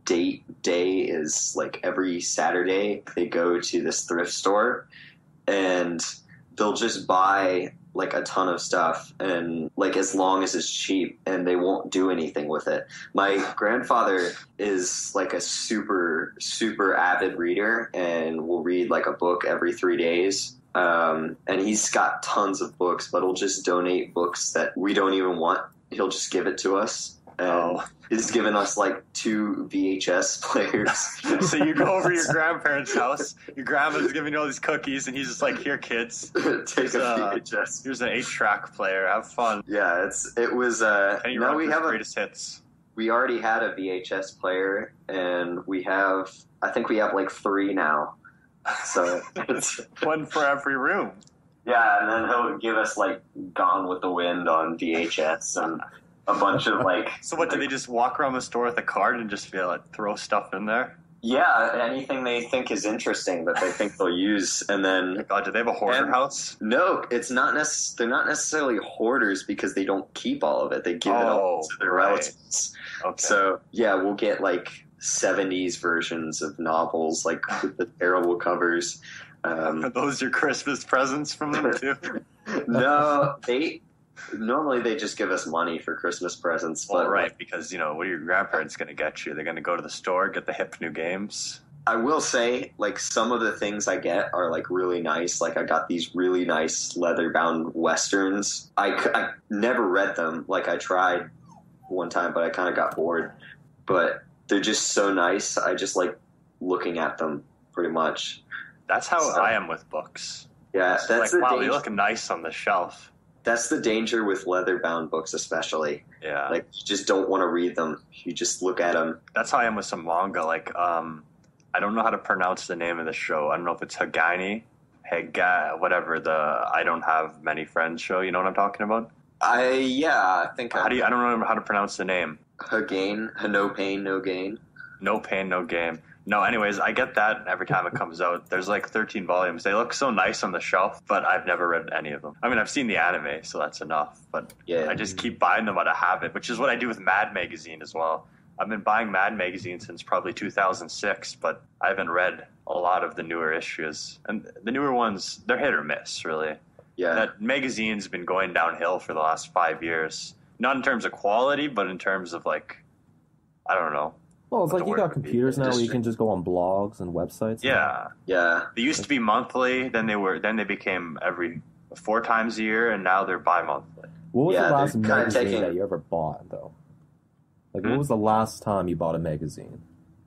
date day is like every Saturday they go to this thrift store and they'll just buy like a ton of stuff, and like as long as it's cheap, and they won't do anything with it. My grandfather is like a super super avid reader and will read like a book every three days. Um, and he's got tons of books, but he'll just donate books that we don't even want. He'll just give it to us. And Oh. he's given us like two V H S players. So you go over to your grandparents' house, your grandma's giving you all these cookies, and he's just like, here, kids, Take a uh, V H S. here's an eight-track player. Have fun. Yeah, it's it was. Uh, Kenny now we Rogers' have a greatest hits. we already had a V H S player, and we have I think we have like three now. So it's One for every room. yeah, and then he'll give us like Gone with the Wind on V H S and a bunch of like So what, do they just walk around the store with a card and just feel like throw stuff in there? yeah, anything they think is interesting that they think they'll use, and then God, do they have a hoarder And- house? no, it's not necess- they're not necessarily hoarders because they don't keep all of it. They give it Oh, all to their right. relatives. Okay. So yeah, we'll get like seventies versions of novels, like with the terrible covers. Are Um, those your Christmas presents from them too? no, they normally they just give us money for Christmas presents. But Well, right, because, you know, what are your grandparents going to get you? They're going to go to the store, get the hip new games. I will say, like, some of the things I get are like really nice. Like, I got these really nice leather-bound westerns. I, c- I never read them. Like, I tried one time, but I kind of got bored. But they're just so nice. I just like looking at them, pretty much. That's how So- I am with books. Yeah, It's that's like, the wow, danger. they look nice on the shelf. That's the danger with leather-bound books, especially. Yeah. Like, you just don't want to read them. You just look at them. That's how I am with some manga. Like, um, I don't know how to pronounce the name of the show. I don't know if it's Hagani, Haga, whatever, the I Don't Have Many Friends show. You know what I'm talking about? I yeah, I think How do you, I don't remember how to pronounce the name. Gain, no pain, no gain. No pain, no game. No, anyways, I get that every time it comes out. There's like thirteen volumes. They look so nice on the shelf, but I've never read any of them. I mean, I've seen the anime, so that's enough. But Yeah. I just keep buying them out of habit, which is what I do with Mad Magazine as well. I've been buying Mad Magazine since probably two thousand six, but I haven't read a lot of the newer issues. And the newer ones, they're hit or miss, really. Yeah. That magazine's been going downhill for the last five years. Not in terms of quality, but in terms of, like, I don't know. Well, it's What like the you word got would be. computers now where you Industry. can just go on blogs and websites. Yeah. yeah. They used to be monthly, then they were then they became every four times a year, and now they're bi-monthly. What was Yeah, the last they're kinda magazine taking- that you ever bought, though? Like, Hmm? what was the last time you bought a magazine?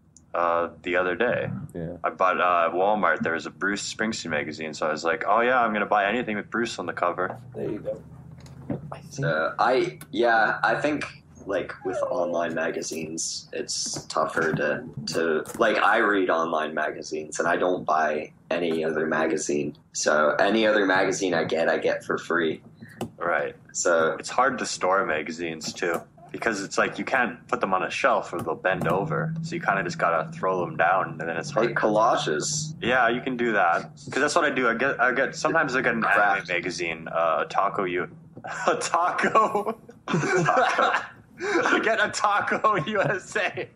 Uh, the other day, Yeah. I bought uh, at Walmart. There was a Bruce Springsteen magazine, so I was like, "Oh yeah, I'm gonna buy anything with Bruce on the cover." There you go. I think Uh, I yeah, I think like with online magazines, it's tougher to to like. I read online magazines, and I don't buy any other magazine. So any other magazine I get, I get for free. Right. So It's hard to store magazines too, because it's like you can't put them on a shelf or they'll bend over. So you kind of just gotta throw them down, and then it's hard. like collages. Yeah, you can do that because that's what I do. I get, I get. Sometimes I get an anime Craft. magazine, uh, a taco you, a taco. I get a taco U S A.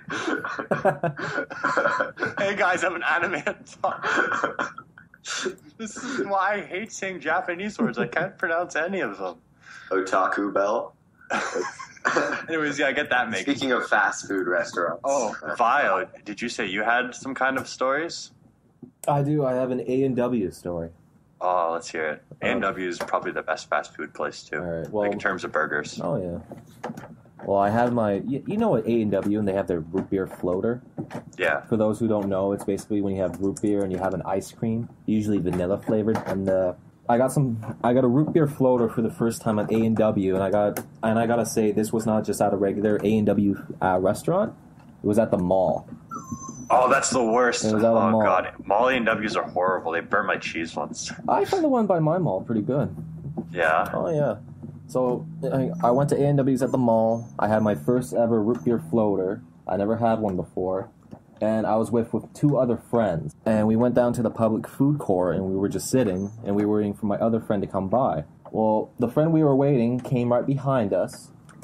Hey guys, I'm an anime taco. This is why I hate saying Japanese words. I can't pronounce any of them. Otaku Bell. Anyways, yeah, I get that magazine. Speaking of fast food restaurants. Oh, Vio, did you say you had some kind of stories? I do. I have an A and W story. Oh, let's hear it. A and W is probably the best fast food place too. All right. Well, Like in terms of burgers. oh yeah. Well, I had my. You, you know what A and W, and they have their root beer floater. Yeah. For those who don't know, it's basically when you have root beer and you have an ice cream, usually vanilla flavored. And uh, I got some. I got a root beer floater for the first time at A and W, and I got. And I gotta say, this was not just at a regular A and W uh, restaurant. It was at the mall. Oh, that's the worst. It was at a Oh mall. god, mall A and W's are horrible. They burnt my cheese once. I found the one by my mall pretty good. Yeah. Oh yeah. So I, I went to A and W's at the mall. I had my first ever root beer floater. I never had one before. And I was with, with two other friends. And we went down to the public food court and we were just sitting and we were waiting for my other friend to come by. Well, the friend we were waiting came right behind us.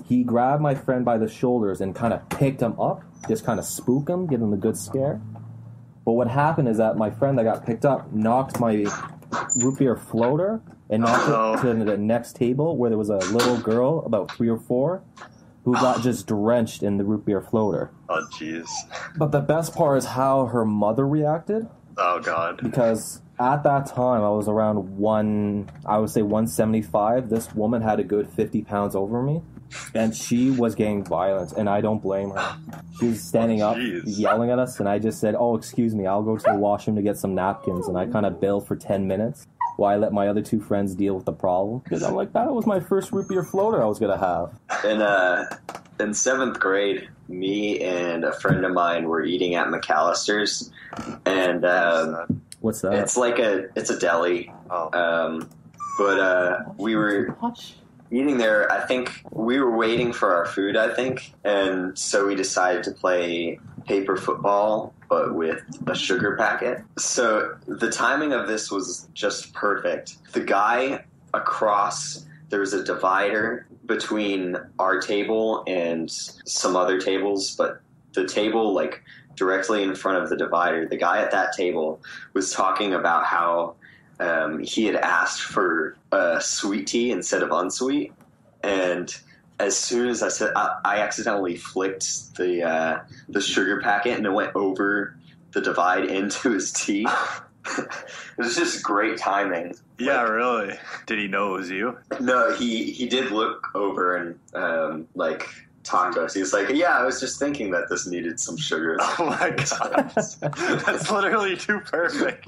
he grabbed my friend by the shoulders and kind of picked him up, just kind of spook him, give him a good scare. But what happened is that my friend that got picked up knocked my root beer floater and knocked Oh. it to the next table where there was a little girl, about three or four, who got just drenched in the root beer floater. Oh, jeez. But the best part is how her mother reacted, Oh, God. because at that time I was around one, I would say one seventy-five. This woman had a good fifty pounds over me, and she was getting violent, and I don't blame her. She was standing Oh, up, jeez. yelling at us, and I just said, "Oh, excuse me, I'll go to the washroom to get some napkins," and I kind of bailed for ten minutes while I let my other two friends deal with the problem, because I'm like, that was my first root beer floater I was gonna have. In uh, in seventh grade, me and a friend of mine were eating at McAllister's, and um, What's that? it's like a it's a deli. Oh. Um, but uh, we were eating there. I think we were waiting for our food. I think, and so we decided to play paper football, but with a sugar packet. So the timing of this was just perfect. The guy across, there was a divider between our table and some other tables, but the table, like, directly in front of the divider, the guy at that table was talking about how um, he had asked for a sweet tea instead of unsweet, and as soon as I said, I, I accidentally flicked the uh, the sugar packet, and it went over the divide into his tea. It was just great timing. Yeah, Like, really. Did he know it was you? no, he he did look over and um, like talk to us. He was like, "Yeah, I was just thinking that this needed some sugar." Oh my god. That's literally too perfect.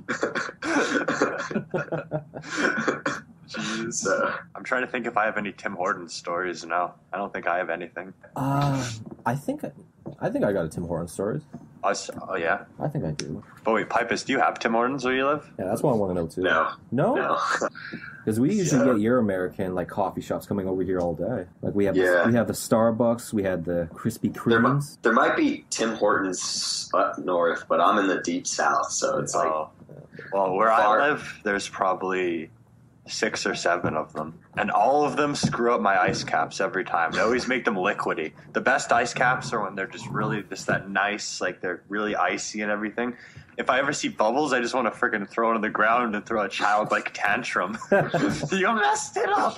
Jeez. So, I'm trying to think if I have any Tim Hortons stories. No, I don't think I have anything. Uh, I think I think I got a Tim Hortons story. Us? Oh, yeah. I think I do. But wait, Paipis, do you have Tim Hortons where you live? Yeah, that's what I want to know too. no, No? no. Because we usually Yeah. get your American like coffee shops coming over here all day. Like we have, Yeah. we have the Starbucks, we had the Krispy There, mi- Kremes. there might be Tim Hortons up north, but I'm in the deep south, so it's like Oh. Well, where Far- I live, there's probably six or seven of them. And all of them screw up my ice caps every time. They always make them liquidy. The best ice caps are when they're just really just that nice, like they're really icy and everything. If I ever see bubbles, I just want to freaking throw it on the ground and throw a childlike tantrum. You messed it up!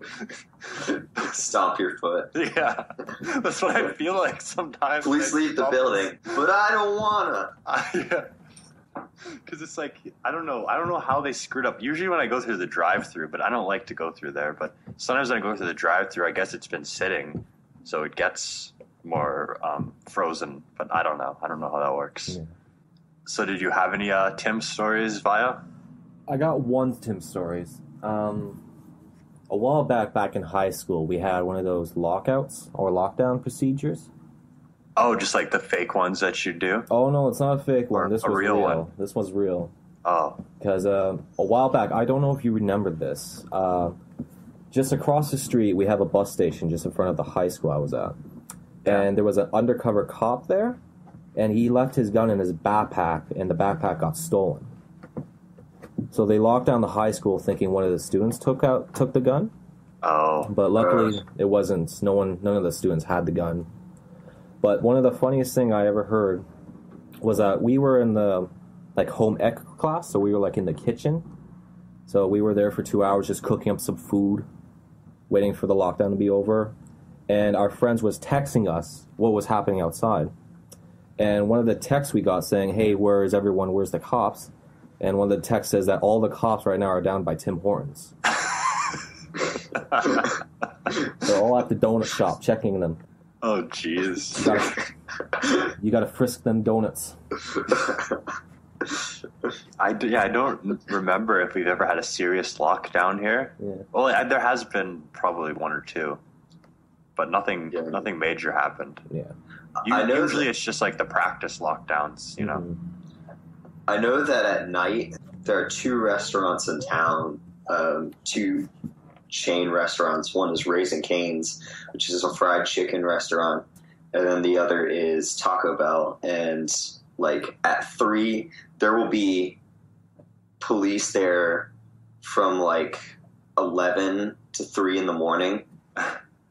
stomp your foot. Yeah. That's what I feel like sometimes. Please when I leave the see building, but I don't wanna. bubbles. Yeah. Because it's like, I don't know. I don't know how they screwed up. Usually when I go through the drive-thru, but I don't like to go through there. But sometimes when I go through the drive-thru, I guess it's been sitting, so it gets more um, frozen. But I don't know. I don't know how that works. Yeah. So did you have any uh, Tim stories, Vio? I got one Tim stories. Um, a while back, back in high school, we had one of those lockouts or lockdown procedures. Oh, just like the fake ones that you do? Oh no, it's not a fake one. Or This a was real real. one. This was real. Oh. Because uh, a while back, I don't know if you remember this. Uh, just across the street, we have a bus station just in front of the high school I was at, and there was an undercover cop there, and he left his gun in his backpack, and the backpack got stolen. So they locked down the high school, thinking one of the students took out took the gun, Oh. but luckily it wasn't. No one, none of the students had the gun. But one of the funniest thing I ever heard was that we were in the like home ec class, so we were like in the kitchen. So we were there for two hours just cooking up some food, waiting for the lockdown to be over. And our friends was texting us what was happening outside. And one of the texts we got saying, "Hey, where is everyone? Where's the cops?" And one of the texts says that all the cops right now are down by Tim Hortons. They're all at the donut shop checking them. Oh, jeez. You gotta, you gotta frisk them donuts. I do, yeah, I don't remember if we've ever had a serious lockdown here. Yeah. Well, I, there has been probably one or two, but nothing, Yeah. nothing major happened. Yeah. You, I know usually that- it's just like the practice lockdowns, you know. Mhm. I know that at night there are two restaurants in town, um, two chain restaurants. One is Raising Cane's, which is a fried chicken restaurant, and then the other is Taco Bell. And like at three, there will be police there from like eleven to three in the morning,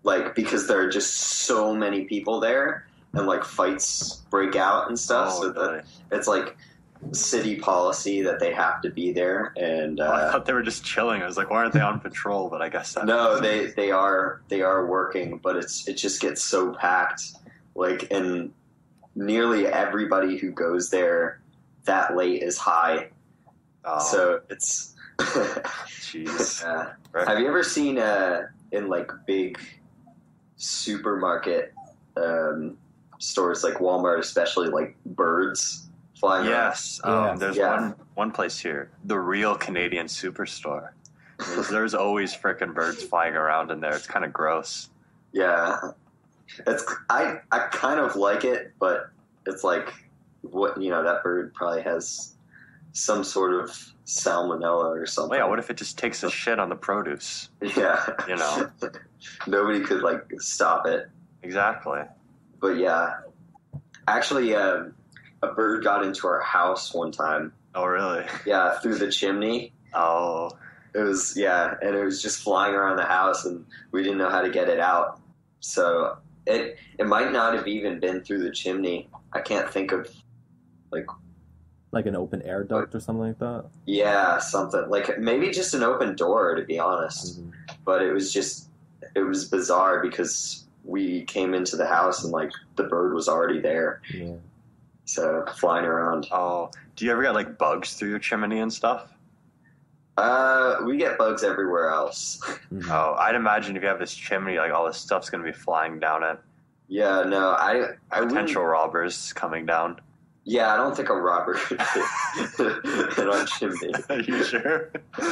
like because there are just so many people there, and like fights break out and stuff. Oh, so really? that it's like city policy that they have to be there. And uh, Oh, I thought they were just chilling. I was like, why aren't they on patrol? But I guess that no, they they are they are working, but it's it just gets so packed. Like, and nearly everybody who goes there that late is high. Oh, So it's. jeez. uh, Right. have you ever seen uh, in like big supermarket um, stores like Walmart, especially like birds flying around? Yes, um, Yeah. there's Yeah. one one place here, the real Canadian Superstore. There's, there's always frickin' birds flying around in there. It's kind of gross. Yeah, it's I I kind of like it, but it's like what you know that bird probably has some sort of salmonella or something. Well, yeah, what if it just takes a shit on the produce? Yeah, You know. nobody could like stop it. Exactly. But yeah, actually, uh, a bird got into our house one time. Oh, really? Yeah, through the chimney. Oh, It was yeah, and it was just flying around the house, and we didn't know how to get it out. So it it might not have even been through the chimney. I can't think of like Like an open air duct or something like that. yeah something like maybe just an open door, to be honest. Mhm. But it was just it was bizarre because we came into the house and like the bird was already there, Yeah. so flying around. oh. Do you ever get like bugs through your chimney and stuff? Uh, we get bugs everywhere else. Mhm. Oh, I'd imagine if you have this chimney, like all this stuff's gonna be flying down it. Yeah, no, I I wouldn't- Potential robbers coming down. Yeah, I don't think a robber could fit on chimney. Are you sure?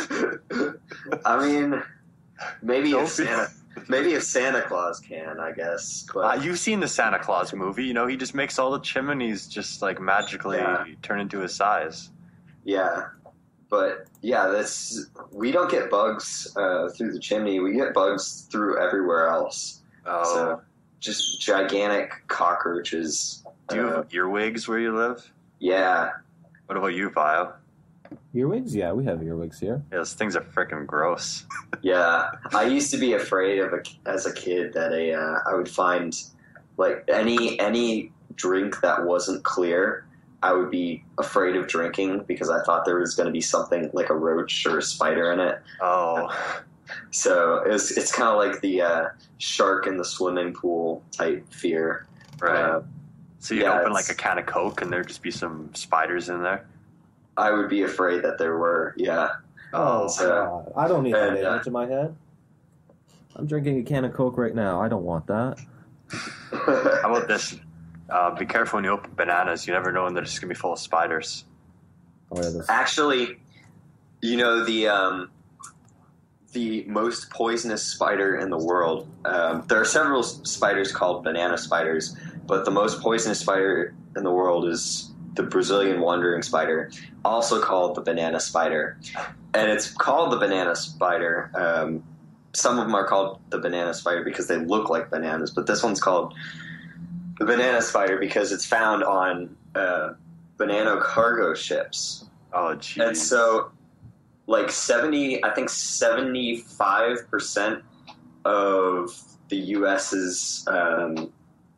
I mean, maybe Don't if be- Santa, maybe if Santa Claus can, I guess. But Uh, you've seen the Santa Claus movie. You know, he just makes all the chimneys just like magically Yeah. turn into his size. yeah, but yeah, that's we don't get bugs uh, through the chimney. We get bugs through everywhere else. Oh, So just gigantic cockroaches. do you Uh, have earwigs where you live? yeah, What about you, Vio? Earwigs? Yeah, we have earwigs here. Yeah, those things are freaking gross. yeah. I used to be afraid of a, as a kid that a uh, I would find like any any drink that wasn't clear. I would be afraid of drinking because I thought there was going to be something like a roach or a spider in it. Oh, So it was, it's kind of like the uh, shark in the swimming pool type fear. right. Uh, So you'd yeah, open like it's- a can of Coke and there'd just be some spiders in there? I would be afraid that there were, yeah. Oh, so- God. I don't need that and, uh, image in my head. I'm drinking a can of Coke right now. I don't want that. how about this? Uh, be careful when you open bananas. You never know when they're just going to be full of spiders. Oh, yeah, this. Actually, you know the um, the most poisonous spider in the world. Um, there are several s- spiders called banana spiders, but the most poisonous spider in the world is the Brazilian wandering spider, also called the banana spider. And it's called the banana spider. Um, some of them are called the banana spider because they look like bananas, but this one's called the banana spider because it's found on uh, banana cargo ships. Oh, jeez. And so, like seventy, I think seventy-five percent of the U S's um,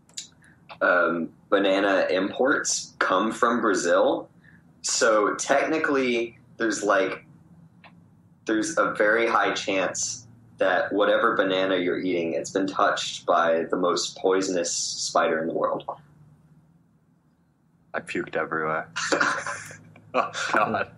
um, banana imports come from Brazil. So technically, there's like there's a very high chance that whatever banana you're eating, it's been touched by the most poisonous spider in the world. I puked everywhere. Oh, God.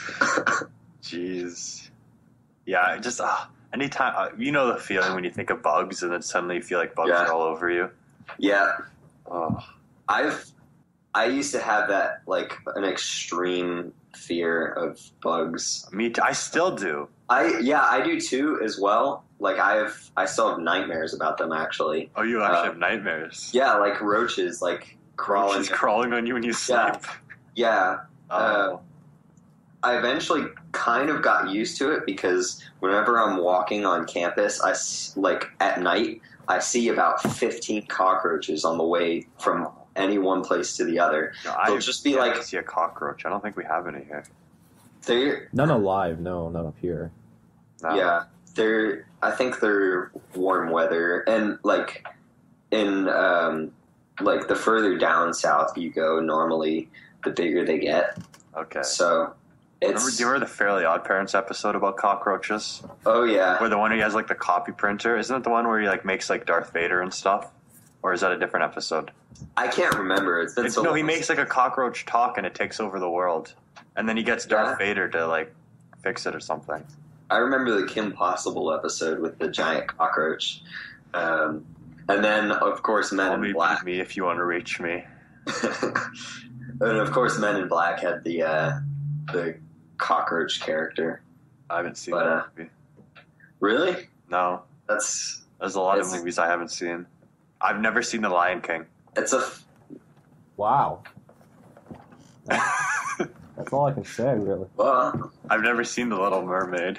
Jeez. Yeah, I just, uh, anytime, uh, you know the feeling when you think of bugs and then suddenly you feel like bugs Yeah. are all over you? Yeah, Oh, I've I used to have that like an extreme fear of bugs. me too. I still do. I yeah, I do too as well. Like I have I still have nightmares about them actually. Oh, you actually Uh, have nightmares. Yeah, like roaches like crawling. Roaches crawling on you when you sleep. Yeah. Yeah. Oh, Uh, I eventually kind of got used to it because whenever I'm walking on campus, I s- like at night I see about fifteen cockroaches on the way from any one place to the other. no, I They'll just be yeah, like- I see a cockroach. I don't think we have any here. They're None alive. No, not up here. No. yeah, they're I think they're warm weather, and like in um, like the further down south you go, normally the bigger they get. Okay. So it's. Remember, do you remember the Fairly Odd Parents episode about cockroaches? Oh yeah. Where the one where he has like the copy printer, isn't it the one where he like makes like Darth Vader and stuff? Or is that a different episode? I can't remember. It's been It's, so no, long he makes like a cockroach talk and it takes over the world, and then he gets Darth Yeah. Vader to like fix it or something. I remember the Kim Possible episode with the giant cockroach, um, and then of course Men Call in me, Black. beat me if you want to reach me. And of course, Men in Black had the uh, the cockroach character. I haven't seen But, that uh, movie. Really? No, That's there's a lot It's- of movies I haven't seen. I've never seen The Lion King. it's a Wow. That's all I can say, really. well. I've never seen The Little Mermaid.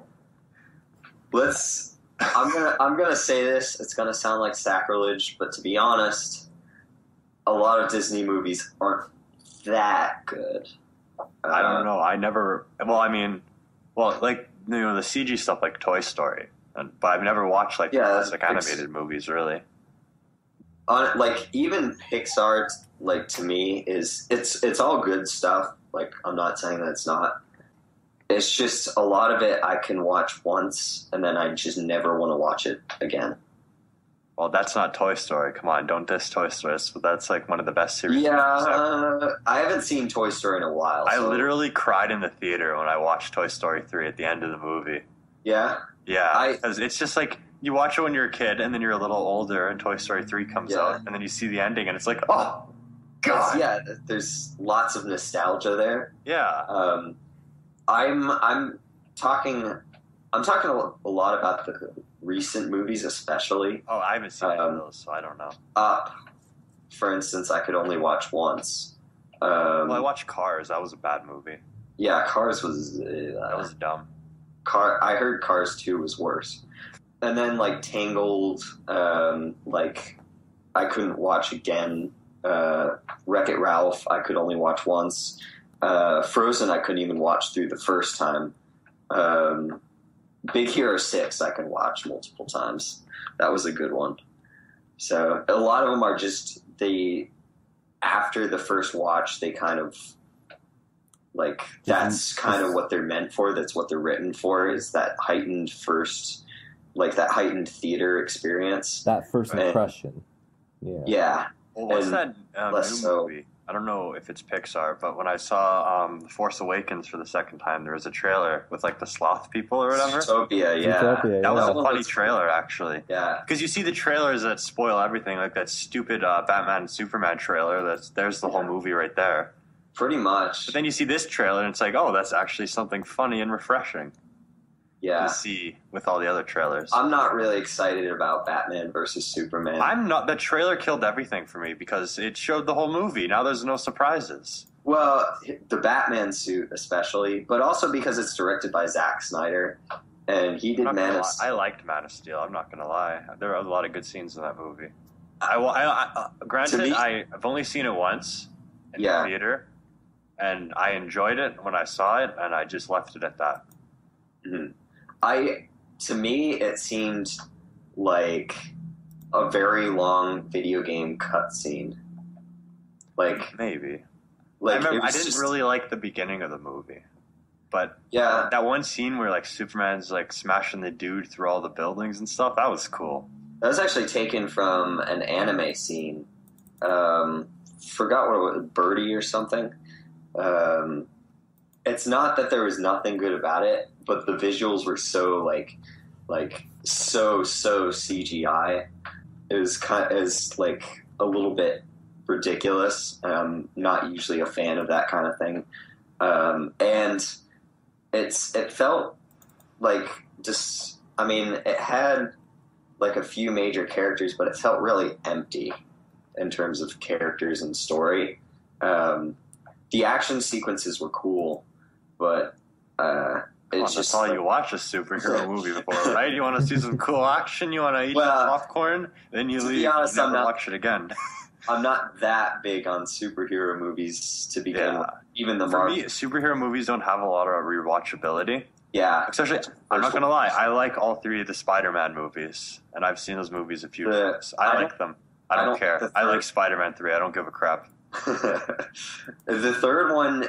Let's. I'm gonna. I'm gonna say this. It's gonna sound like sacrilege, but to be honest, a lot of Disney movies aren't that good. I Uh, don't know. I never. Well, I mean, well, like you know, the C G stuff like Toy Story, and, but I've never watched like Yeah, classic that's- animated movies really. On like even Pixar, like to me is it's it's all good stuff. Like I'm not saying that it's not. It's just a lot of it I can watch once and then I just never want to watch it again. Well, that's not Toy Story. Come on, don't diss Toy Story. But that's like one of the best series. Yeah, movies ever. uh, I haven't seen Toy Story in a while. I so- literally cried in the theater when I watched Toy Story three at the end of the movie. yeah. Yeah, I- because it's just like you watch it when you're a kid, and then you're a little older, and Toy Story three comes Yeah. out, and then you see the ending, and it's like, oh, God, Yeah, there's lots of nostalgia there. yeah. Um, I'm I'm talking I'm talking a lot about the recent movies, especially Oh, I haven't seen any of um, those, so I don't know. Up. For instance, I could only watch once. Um, Well, I watched Cars. That was a bad movie. yeah, Cars was uh, That was dumb. Car. I heard Cars two was worse, and then like Tangled. Um, like I couldn't watch again. Uh, Wreck-It Ralph. I could only watch once. Uh, Frozen. I couldn't even watch through the first time. Um, Big Hero six. I can watch multiple times. That was a good one. So a lot of them are just they. After the first watch, they kind of like that's kind of what they're meant for. That's what they're written for. Is that heightened first, like that heightened theater experience. That first Right. impression. Yeah. Yeah, Well, what's And that um, new less so. movie? I don't know if it's Pixar, but when I saw um, The Force Awakens for the second time, there was a trailer with like the sloth people or whatever. Utopia. Yeah, Zootopia, That was yeah. a one funny was- trailer, actually. Yeah, Because you see the trailers that spoil everything, like that stupid uh, Batman and Superman trailer. That's there's the whole Yeah. movie right there. pretty much. But then you see this trailer, and it's like, oh, that's actually something funny and refreshing Yeah, to see with all the other trailers. I'm not really excited about Batman versus Superman. I'm not. The trailer killed everything for me because it showed the whole movie. Now there's no surprises. Well, the Batman suit especially, but also because it's directed by Zack Snyder, and he I'm did not Man gonna of lie. I liked Man of Steel. I'm not gonna lie. There are a lot of good scenes in that movie. I, wa- I, I uh, granted, me- I, I've only seen it once in Yeah. the theater, and I enjoyed it when I saw it, and I just left it at that. Mhm. I to me it seemed like a very long video game cutscene. Like, Maybe. like I remember it I was didn't just- really like the beginning of the movie, but Yeah, that one scene where like Superman's like smashing the dude through all the buildings and stuff, that was cool. that was actually taken from an anime scene. Um, forgot what it was, Birdie or something. Um, it's not that there was nothing good about it, but the visuals were so like, like so so C G I. It was kind of is like a little bit ridiculous. I'm not usually a fan of that kind of thing, um, and it's it felt like just. I mean, it had like a few major characters, but it felt really empty in terms of characters and story. Um, the action sequences were cool, but uh, Come on, it's that's just all like- you watch a superhero movie before, right? You want to see some cool action, you want to eat Well, some popcorn, then you to be leave, honest, you I'm never not- watch it again. I'm not that big on superhero movies to begin Yeah. with. Even the For Marvel. me, superhero movies don't have a lot of rewatchability. Yeah. Especially, I'm not gonna lie, I like all three of the Spider-Man movies, and I've seen those movies a few The- times. I, I like them. I don't, I don't- care. the I like third- Spider-Man three. I don't give a crap. The third one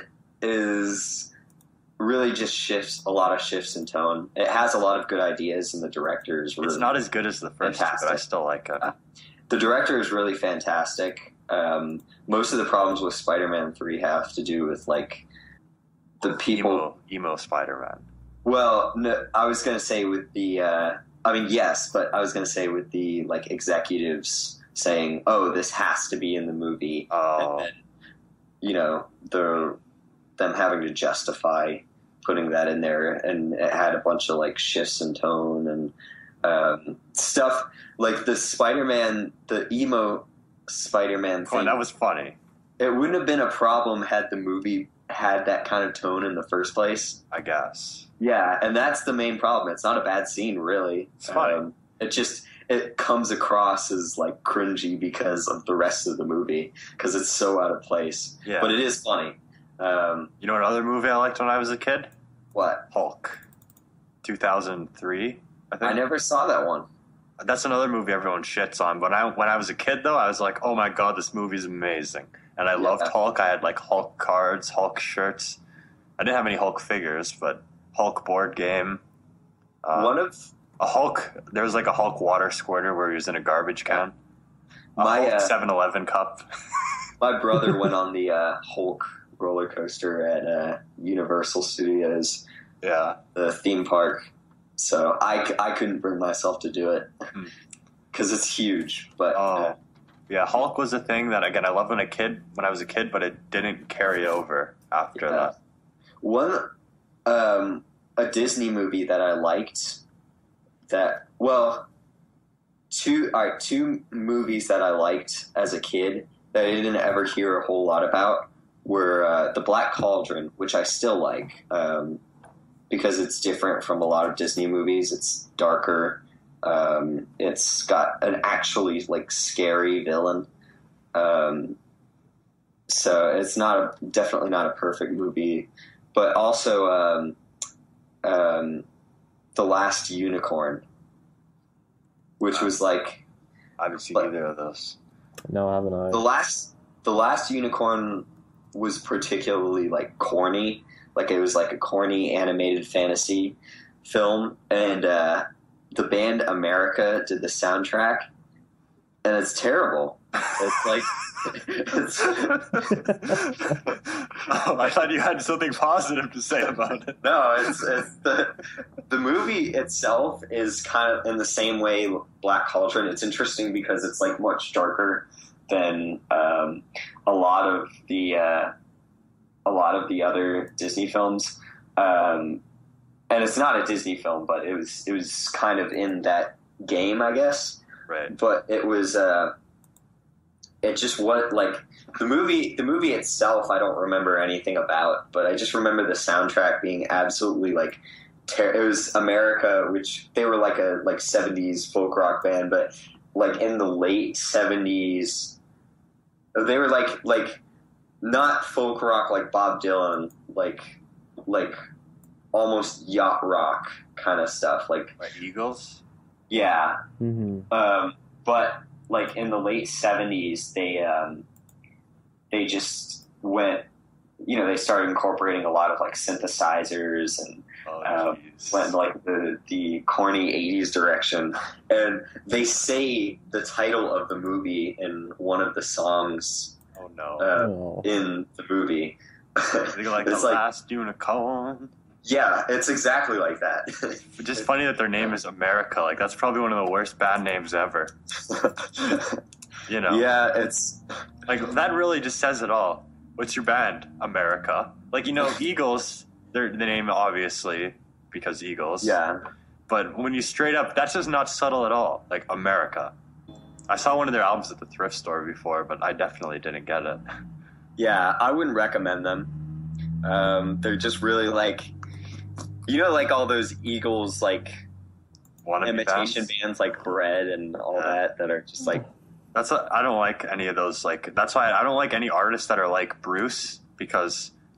is really just shifts a lot of shifts in tone. It has a lot of good ideas, and the director is really It's not as good as the first two, but I Fantastic. still like it. the director is really fantastic. Um, most of the problems with Spider-Man three have to do with like the people. Emo, emo Spider-Man. Well, no, I was going to say with the. Uh, I mean, yes, but I was going to say with the like executives saying, "Oh, this has to be in the movie," Oh, and then you know the them having to justify putting that in there, and it had a bunch of like shifts in tone and um, stuff like the Spider-Man, the emo Spider-Man oh, thing. that was funny. It wouldn't have been a problem had the movie had that kind of tone in the first place. I guess. Yeah, and that's the main problem. It's not a bad scene, really. It's funny. Um, it just it comes across as like cringy because of the rest of the movie because it's so out of place. Yeah. But it is funny. Um, You know another movie I liked when I was a kid? what? Hulk. two thousand three, I think. I never saw that one. That's another movie everyone shits on. But I, when I was a kid, though, I was like, oh my god, this movie's amazing. And I loved Yeah. Hulk. I had like Hulk cards, Hulk shirts. I didn't have any Hulk figures, but Hulk board game. Uh, one of a Hulk. There was like a Hulk water squirter where he was in a garbage can. A My, Hulk uh, seven eleven cup. my brother went on the uh, Hulk roller coaster at uh, Universal Studios, Yeah. the theme park. So I, c- I couldn't bring myself to do it Hmm. because it's huge. But Oh. uh, Yeah, Hulk was a thing that again I loved when a kid when I was a kid, but it didn't carry over after Yeah. that. one um, a Disney movie that I liked that well two all right, two movies that I liked as a kid that I didn't ever hear a whole lot about were uh, The Black Cauldron, which I still like um, because it's different from a lot of Disney movies. It's darker. Um, it's got an actually like scary villain. Um, so it's not a, definitely not a perfect movie, but also um, um, The Last Unicorn, which was like I haven't seen But- either of those. No, haven't I? the last the last unicorn was particularly like corny, like it was like a corny animated fantasy film, and uh, the band America did the soundtrack, and it's terrible. It's like it's, Oh, I thought you had something positive to say about it. no, it's, it's the the movie itself is kind of in the same way Black Cauldron. It's interesting because it's like much darker than um, a lot of the uh, a lot of the other Disney films, um, and it's not a Disney film, but it was it was kind of in that game, I guess. Right. But it was uh, it just what like the movie the movie itself I don't remember anything about, but I just remember the soundtrack being absolutely like ter- it was America, which they were like a like seventies folk rock band, but like in the late seventies they were like like not folk rock like Bob Dylan, like like almost yacht rock kind of stuff, like Like Eagles? yeah. hmm Um, but like in the late seventies, they um, they just went, you know, they started incorporating a lot of like synthesizers and Oh, um, jeez. went in, like the the corny eighties direction. And they say the title of the movie in one of the songs Oh no. uh, Oh. in the movie. They're like the it's like last unicorn. yeah, it's exactly like that. It's just funny that their name is America. Like that's probably one of the worst band names ever. You know? Yeah, it's Like that really just says it all. What's your band? America. Like you know, Eagles. They're the name obviously because Eagles. yeah. But when you straight up, that's just not subtle at all. Like America. I saw one of their albums at the thrift store before, but I definitely didn't get it. Yeah, I wouldn't recommend them. Um, they're just really like, you know, like all those Eagles like Wannabe imitation bands? bands like Bread and all Yeah. that that are just like, That's a, I don't like any of those. Like that's why I don't like any artists that are like Bruce because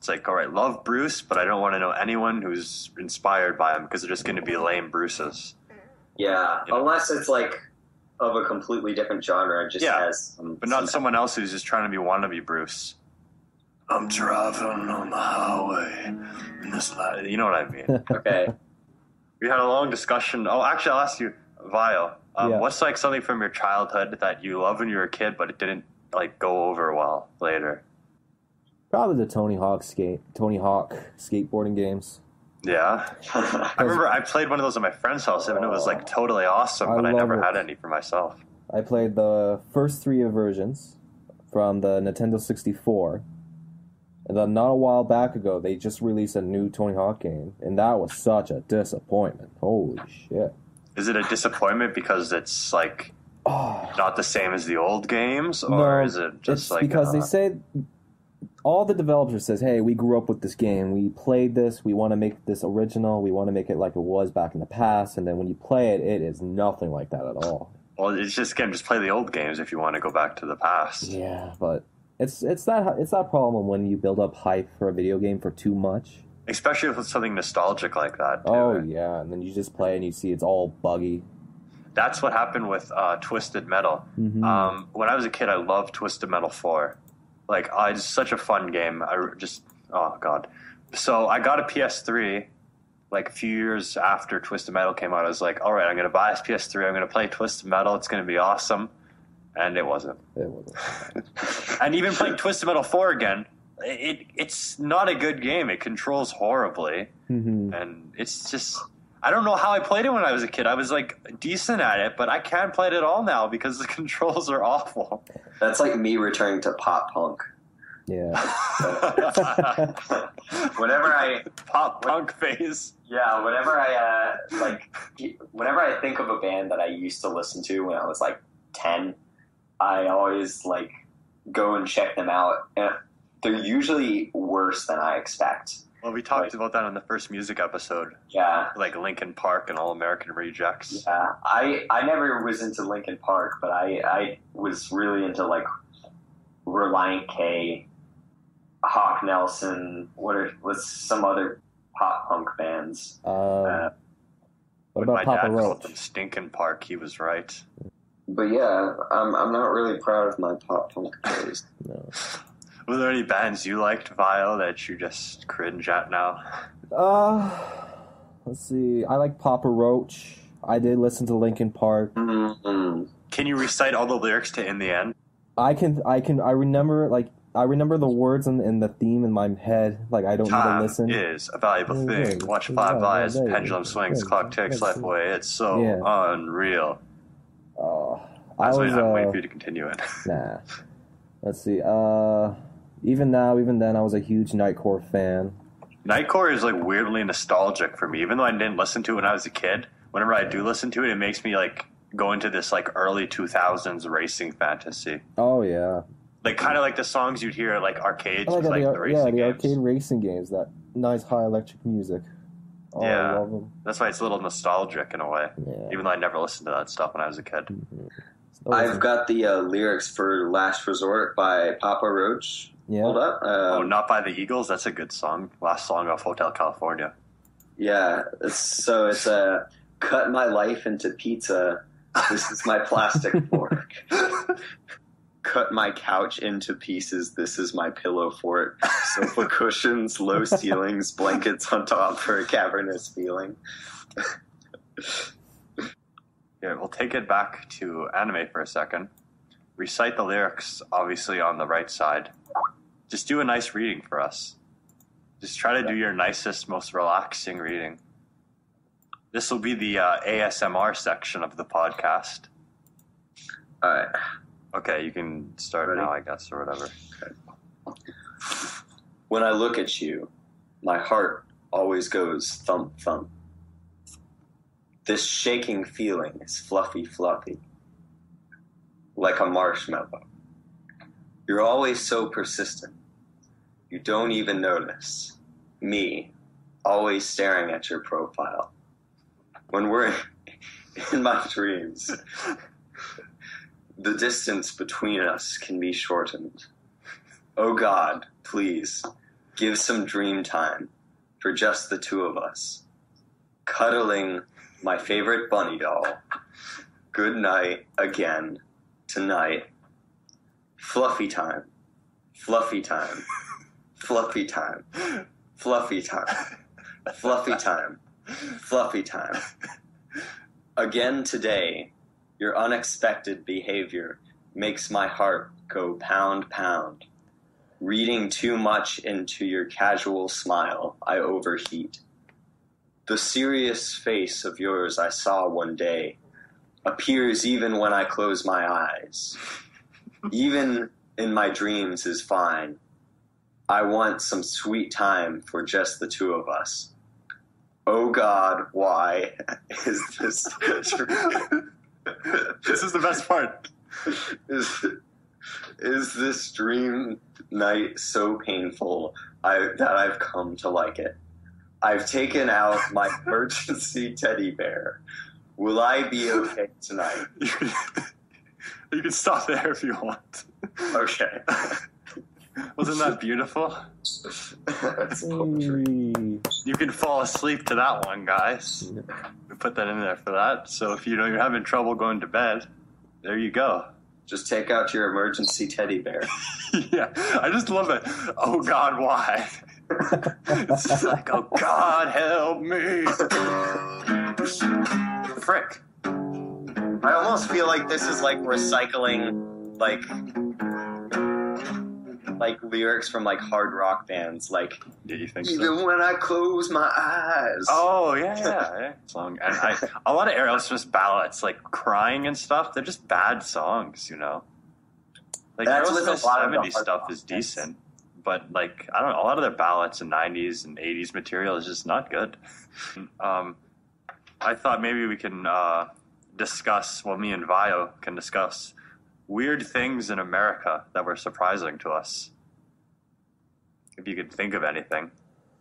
It's like, all right, love Bruce, but I don't want to know anyone who's inspired by him because they're just going to be lame Bruces. Yeah, You know? unless it's like of a completely different genre. It just Yeah, has some, but not some someone else who's just trying to be wannabe Bruce. I'm driving on the highway. In this light. You know what I mean? Okay. We had a long discussion. Oh, actually, I'll ask you, Vio. Um, Yeah. What's like something from your childhood that you loved when you were a kid, but it didn't like go over well later? Probably the Tony Hawk skate, Tony Hawk skateboarding games. Yeah, I remember I played one of those at my friend's house, and it was like totally awesome, I but I love never it. had any for myself. I played the first three versions from the Nintendo sixty-four. And then not a while back ago, they just released a new Tony Hawk game, and that was such a disappointment. Holy shit. Is it a disappointment because it's like Oh, not the same as the old games, or no, is it just it's like because uh, they say all the developers says, "Hey, we grew up with this game. We played this. We want to make this original. We want to make it like it was back in the past." And then when you play it, it is nothing like that at all. Well, it's just again, just play the old games if you want to go back to the past. Yeah, but it's it's that it's that problem when you build up hype for a video game for too much. Especially if it's something nostalgic like that. Too. Oh yeah, and then you just play and you see it's all buggy. That's what happened with uh, Twisted Metal. Mhm. Um, when I was a kid, I loved Twisted Metal four. Like, uh, it's such a fun game. I just, oh god. So I got a P S three. Like a few years after Twisted Metal came out, I was like, all right, I'm going to buy a P S three. I'm going to play Twisted Metal. It's going to be awesome. And it wasn't. It wasn't. And even playing Twisted Metal four again, it it's not a good game. It controls horribly. Mhm. And it's just, I don't know how I played it when I was a kid. I was like decent at it, but I can't play it at all now because the controls are awful. That's like me returning to pop punk. Yeah. Whenever I, Pop punk phase. yeah, whenever I, uh, like, whenever I think of a band that I used to listen to when I was like ten, I always like go and check them out. And they're usually worse than I expect. Well, we talked Like- about that in the first music episode, Yeah. like Linkin Park and All American Rejects. Yeah, I I never was into Linkin Park, but I, I was really into like Reliant K, Hawk Nelson. What are what's some other pop punk bands? Um, Uh, what When about my Papa dad called Roach? them Stinkin' Park, he was right. But yeah, I'm I'm not really proud of my pop punk days. No. Were there any bands you liked, Vio, that you just cringe at now? Uh, let's see. I like Papa Roach. I did listen to Linkin Park. Mm-hmm. Can you recite all the lyrics to In the End? I can, I can, I remember like I remember the words and, and the theme in my head. Like I don't need to Time listen. is a valuable Yeah, thing. yeah, Watch yeah, fly by yeah, as yeah, the pendulum yeah, swings, yeah, clock takes yeah, life away. It's so yeah. unreal. Uh, I I was, was waiting, I'm waiting uh, for you to continue it. nah. Let's see. Uh, even now, even then, I was a huge Nightcore fan. Nightcore is like weirdly nostalgic for me, even though I didn't listen to it when I was a kid. Whenever I do listen to it, it makes me like go into this like early two thousands racing fantasy. Oh yeah. Like kind of like the songs you'd hear at like arcades I like with like the, the ar- racing yeah, the games. arcade racing games. That nice high electric music. Oh, Yeah. I love them. That's why it's a little nostalgic in a way, Yeah. even though I never listened to that stuff when I was a kid. Oh, I've got the uh, lyrics for "Last Resort" by Papa Roach. yeah. Hold up. Oh, Um, Not by the Eagles. That's a good song. Last song off Hotel California. Yeah, it's, so it's a uh, cut my life into pizza. This is my plastic fork. Cut my couch into pieces. This is my pillow fort. Sofa cushions, low ceilings, blankets on top for a cavernous feeling. Yeah, we'll take it back to anime for a second. Recite the lyrics, obviously, on the right side. Just do a nice reading for us. Just try to do your nicest, most relaxing reading. This will be the uh, A S M R section of the podcast. All right. Okay, you can start Ready? now, I guess, or whatever. When I look at you, my heart always goes thump thump. This shaking feeling is fluffy fluffy, like a marshmallow. You're always so persistent. You don't even notice. Me, always staring at your profile. When we're in my dreams, the distance between us can be shortened. Oh God, please, give some dream time for just the two of us. Cuddling my favorite bunny doll. Good night again tonight. Fluffy time. Fluffy time. Fluffy time. Fluffy time. Fluffy time. Fluffy time. Again today, your unexpected behavior makes my heart go pound pound. Reading too much into your casual smile, I overheat. The serious face of yours I saw one day appears even when I close my eyes. Even in my dreams is fine. I want some sweet time for just the two of us. Oh God, why is this? This is the best part. Is, is this dream night so painful I, that I've come to like it? I've taken out my emergency teddy bear. Will I be okay tonight? You can, you can stop there if you want. Okay. Wasn't that beautiful? That's poetry. You can fall asleep to that one, guys. We put that in there for that. So if you know you're having trouble going to bed, there you go. Just take out your emergency teddy bear. Yeah, I just love it. Oh God, why? It's just like, oh God, help me. Frick. I almost feel like this is like recycling, like, like lyrics from like hard rock bands, like. Do you think even so? when I close my eyes. Oh yeah, yeah, yeah. Song. And I, a lot of Aerosmith ballads, like crying and stuff, they're just bad songs, you know. Like That's with a Aerosmith lot of the seventies hard stuff rock is bands. decent, but like I don't know, a lot of their ballads in nineties and eighties material is just not good. Um, I thought maybe we can uh, discuss. Well, me and Vio can discuss weird things in America that were surprising to us. If you could think of anything.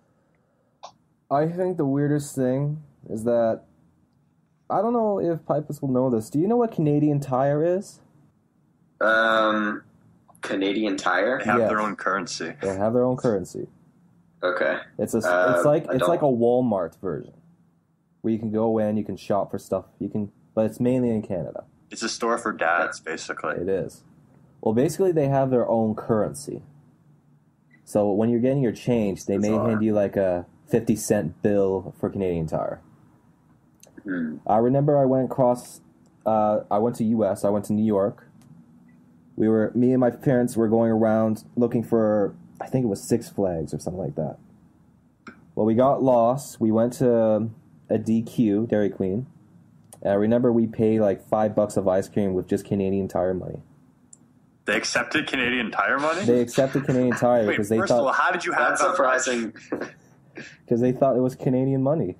I think the weirdest thing is that I don't know if Paipis will know this. Do you know what Canadian Tire is? Um, Canadian Tire. They have Yes. their own currency. They have their own currency. Okay. It's a Uh, it's like I it's like a don't- Walmart version where you can go in, you can shop for stuff. You can, but it's mainly in Canada. It's a store for dads, basically. It is. Well, basically, they have their own currency. So when you're getting your change, they may Bizarre. hand you like a fifty cent bill for Canadian Tire. Hmm. I remember I went across. Uh, I went to U S. I went to New York. We were me and my parents were going around looking for. I think it was Six Flags or something like that. Well, we got lost. We went to a D Q, Dairy Queen. And I remember we paid like five bucks of ice cream with just Canadian Tire money. They accepted Canadian Tire money? They accepted Canadian Tire Wait, because they first of all, thought how did you have That's that surprising. because they thought it was Canadian money.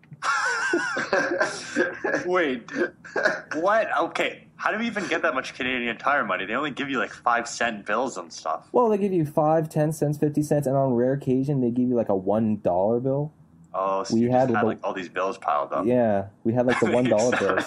much? Wait, what? Okay, how do we even get that much Canadian Tire money? They only give you like five cent bills and stuff. Well, they give you five, ten cents, fifty cents, and on rare occasion they give you like a one dollar bill. Oh, so We you had just had the- like all these bills piled up. Yeah, we had like the one dollar bills.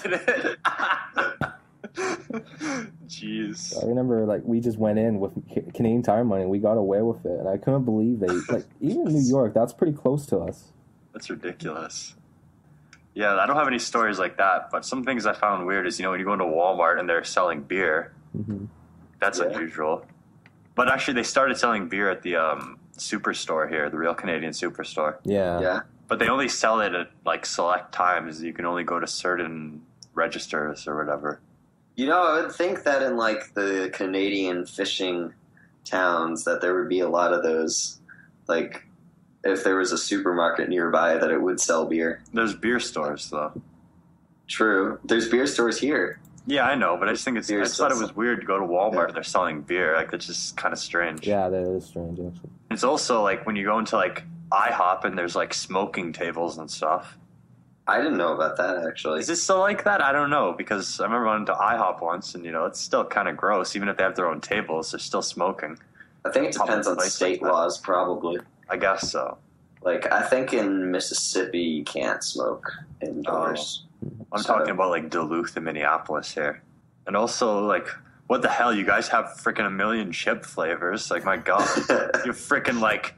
Jeez. I remember, like, we just went in with Ca- Canadian Tire money, and we got away with it, and I couldn't believe they, like, even in New York, that's pretty close to us. That's ridiculous. Yeah, I don't have any stories like that, but some things I found weird is, you know, when you go into Walmart and they're selling beer, hmm that's Yeah. unusual. But actually, they started selling beer at the um, Superstore here, the Real Canadian Superstore. Yeah. Yeah. But they only sell it at, like, select times. You can only go to certain registers or whatever. You know, I would think that in like the Canadian fishing towns that there would be a lot of those, like if there was a supermarket nearby that it would sell beer. There's beer stores, though. True. There's beer stores here. Yeah, I know, but I just think it's. I Beer just thought it stores. was weird to go to Walmart Yeah. and they're selling beer. Like, that's just kind of strange. Yeah, that is strange, actually. It's also like when you go into like IHOP and there's like smoking tables and stuff. I didn't know about that actually. Is it still like that? I don't know, because I remember going to IHOP once and, you know, it's still kind of gross. Even if they have their own tables, they're still smoking. I think it depends on Public place state like that. laws, probably. I guess so. Like I think in Mississippi you can't smoke indoors. I'm So- talking about like Duluth and Minneapolis here. And also, like, what the hell? You guys have freaking a million chip flavors. Like, my God. You have freaking like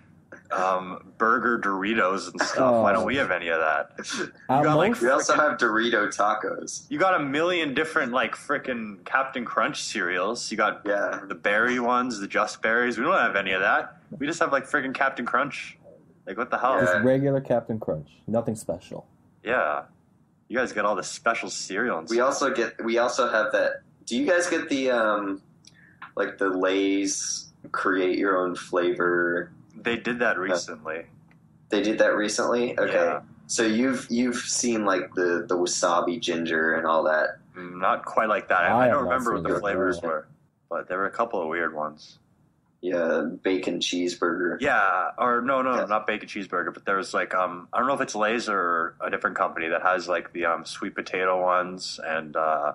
um, burger Doritos and stuff. Oh. Why don't we have any of that? You Uh, got like most- We also have Dorito tacos. you got a million different like frickin' Captain Crunch cereals. You got Yeah. the berry ones, the Just Berries. We don't have any of that. We just have like frickin' Captain Crunch. Like what the hell? Yeah. Just regular Captain Crunch. Nothing special. Yeah. You guys get all this special cereal and We stuff. also get. We also have that. Do you guys get the um, like the Lay's create your own flavor? They did that recently. They did that recently. Okay, Yeah. so you've you've seen like the the wasabi ginger and all that. Mm, Not quite like that. I, I I have don't not remember what seen the it. flavors were, but there were a couple of weird ones. Yeah, bacon cheeseburger. Yeah, or no, no, Yeah. not bacon cheeseburger, but there's like um, I don't know if it's Lay's or a different company that has like the um sweet potato ones, and uh,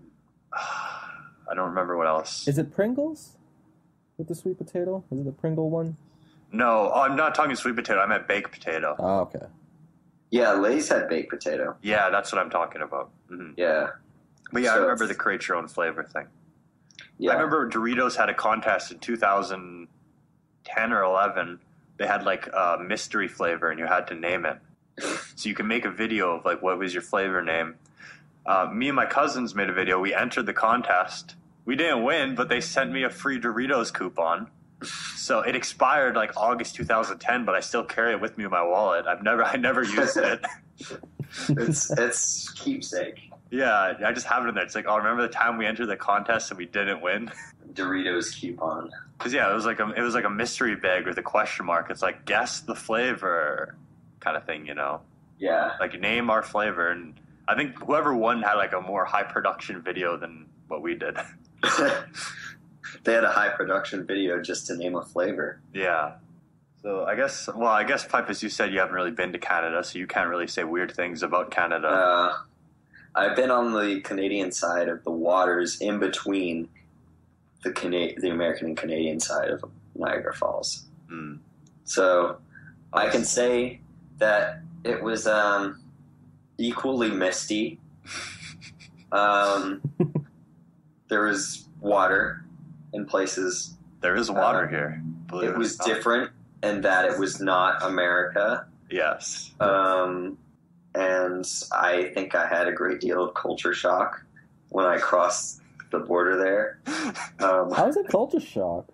I don't remember what else. Is it Pringles with the sweet potato? Is it the Pringle one? No, oh, I'm not talking sweet potato. I meant baked potato. Oh, okay. Yeah, Lay's had baked potato. Yeah, that's what I'm talking about. hmm Yeah, But yeah, I So remember the it's- create your own flavor thing. yeah. I remember Doritos had a contest in two thousand ten or eleven. They had like a mystery flavor, and you had to name it. So you can make a video of like what was your flavor name. Uh, me and my cousins made a video. We entered the contest. We didn't win, but they sent me a free Doritos coupon. So it expired like August two thousand ten, but I still carry it with me in my wallet. I've never, I never used it. it's it's keepsake. Yeah, I just have it in there. It's like, oh, remember the time we entered the contest and we didn't win? Doritos coupon. Because yeah, it was like a it was like a mystery bag with a question mark. It's like guess the flavor, kind of thing, you know. Yeah. Like name our flavor, and I think whoever won had like a more high production video than what we did. They had a high production video just to name a flavor. Yeah. So I guess well, I guess Paipis, you said you haven't really been to Canada, so you can't really say weird things about Canada. Uh, I've been on the Canadian side of the waters in between the Cana- the American and Canadian side of Niagara Falls. Mm. So I can say that it was um, equally misty. Um, there was water in places. There is water Uh, here. Believe It was or not. different in that it was not America. Yes. Um, and I think I had a great deal of culture shock when I crossed the border there. Um, How is it culture shock?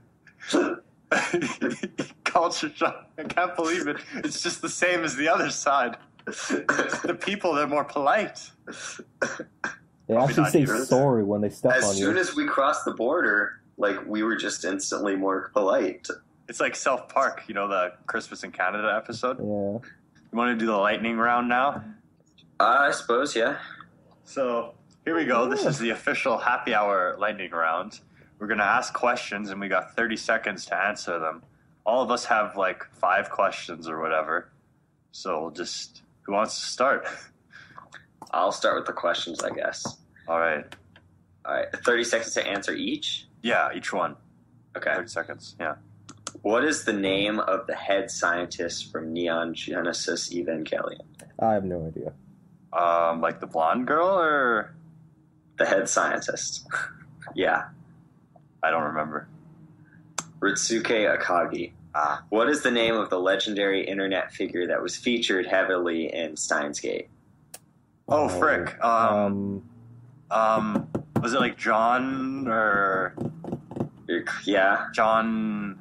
Culture shock. I can't believe it. It's just the same as the other side. The people, they're more polite. They Probably actually not say true. sorry when they step as on soon you. as we crossed the border, like we were just instantly more polite. It's like South Park, you know, the Christmas in Canada episode. Yeah. You want to do the lightning round now? Uh, I suppose, yeah. So here we go. This is the official happy hour lightning round. We're going to ask questions, and we got thirty seconds to answer them. All of us have like five questions or whatever. So we'll just, who wants to start? I'll start with the questions, I guess. All right. All right, thirty seconds to answer each. Yeah, each one. Okay. thirty seconds. Yeah. What is the name of the head scientist from Neon Genesis Evangelion? I have no idea. Um, like the blonde girl, or The head scientist. Yeah. I don't remember. Ritsuke Akagi. Ah, What is the name of the legendary internet figure that was featured heavily in Steins Gate? Oh, frick. Um, Um, um, was it like John or Yeah. John?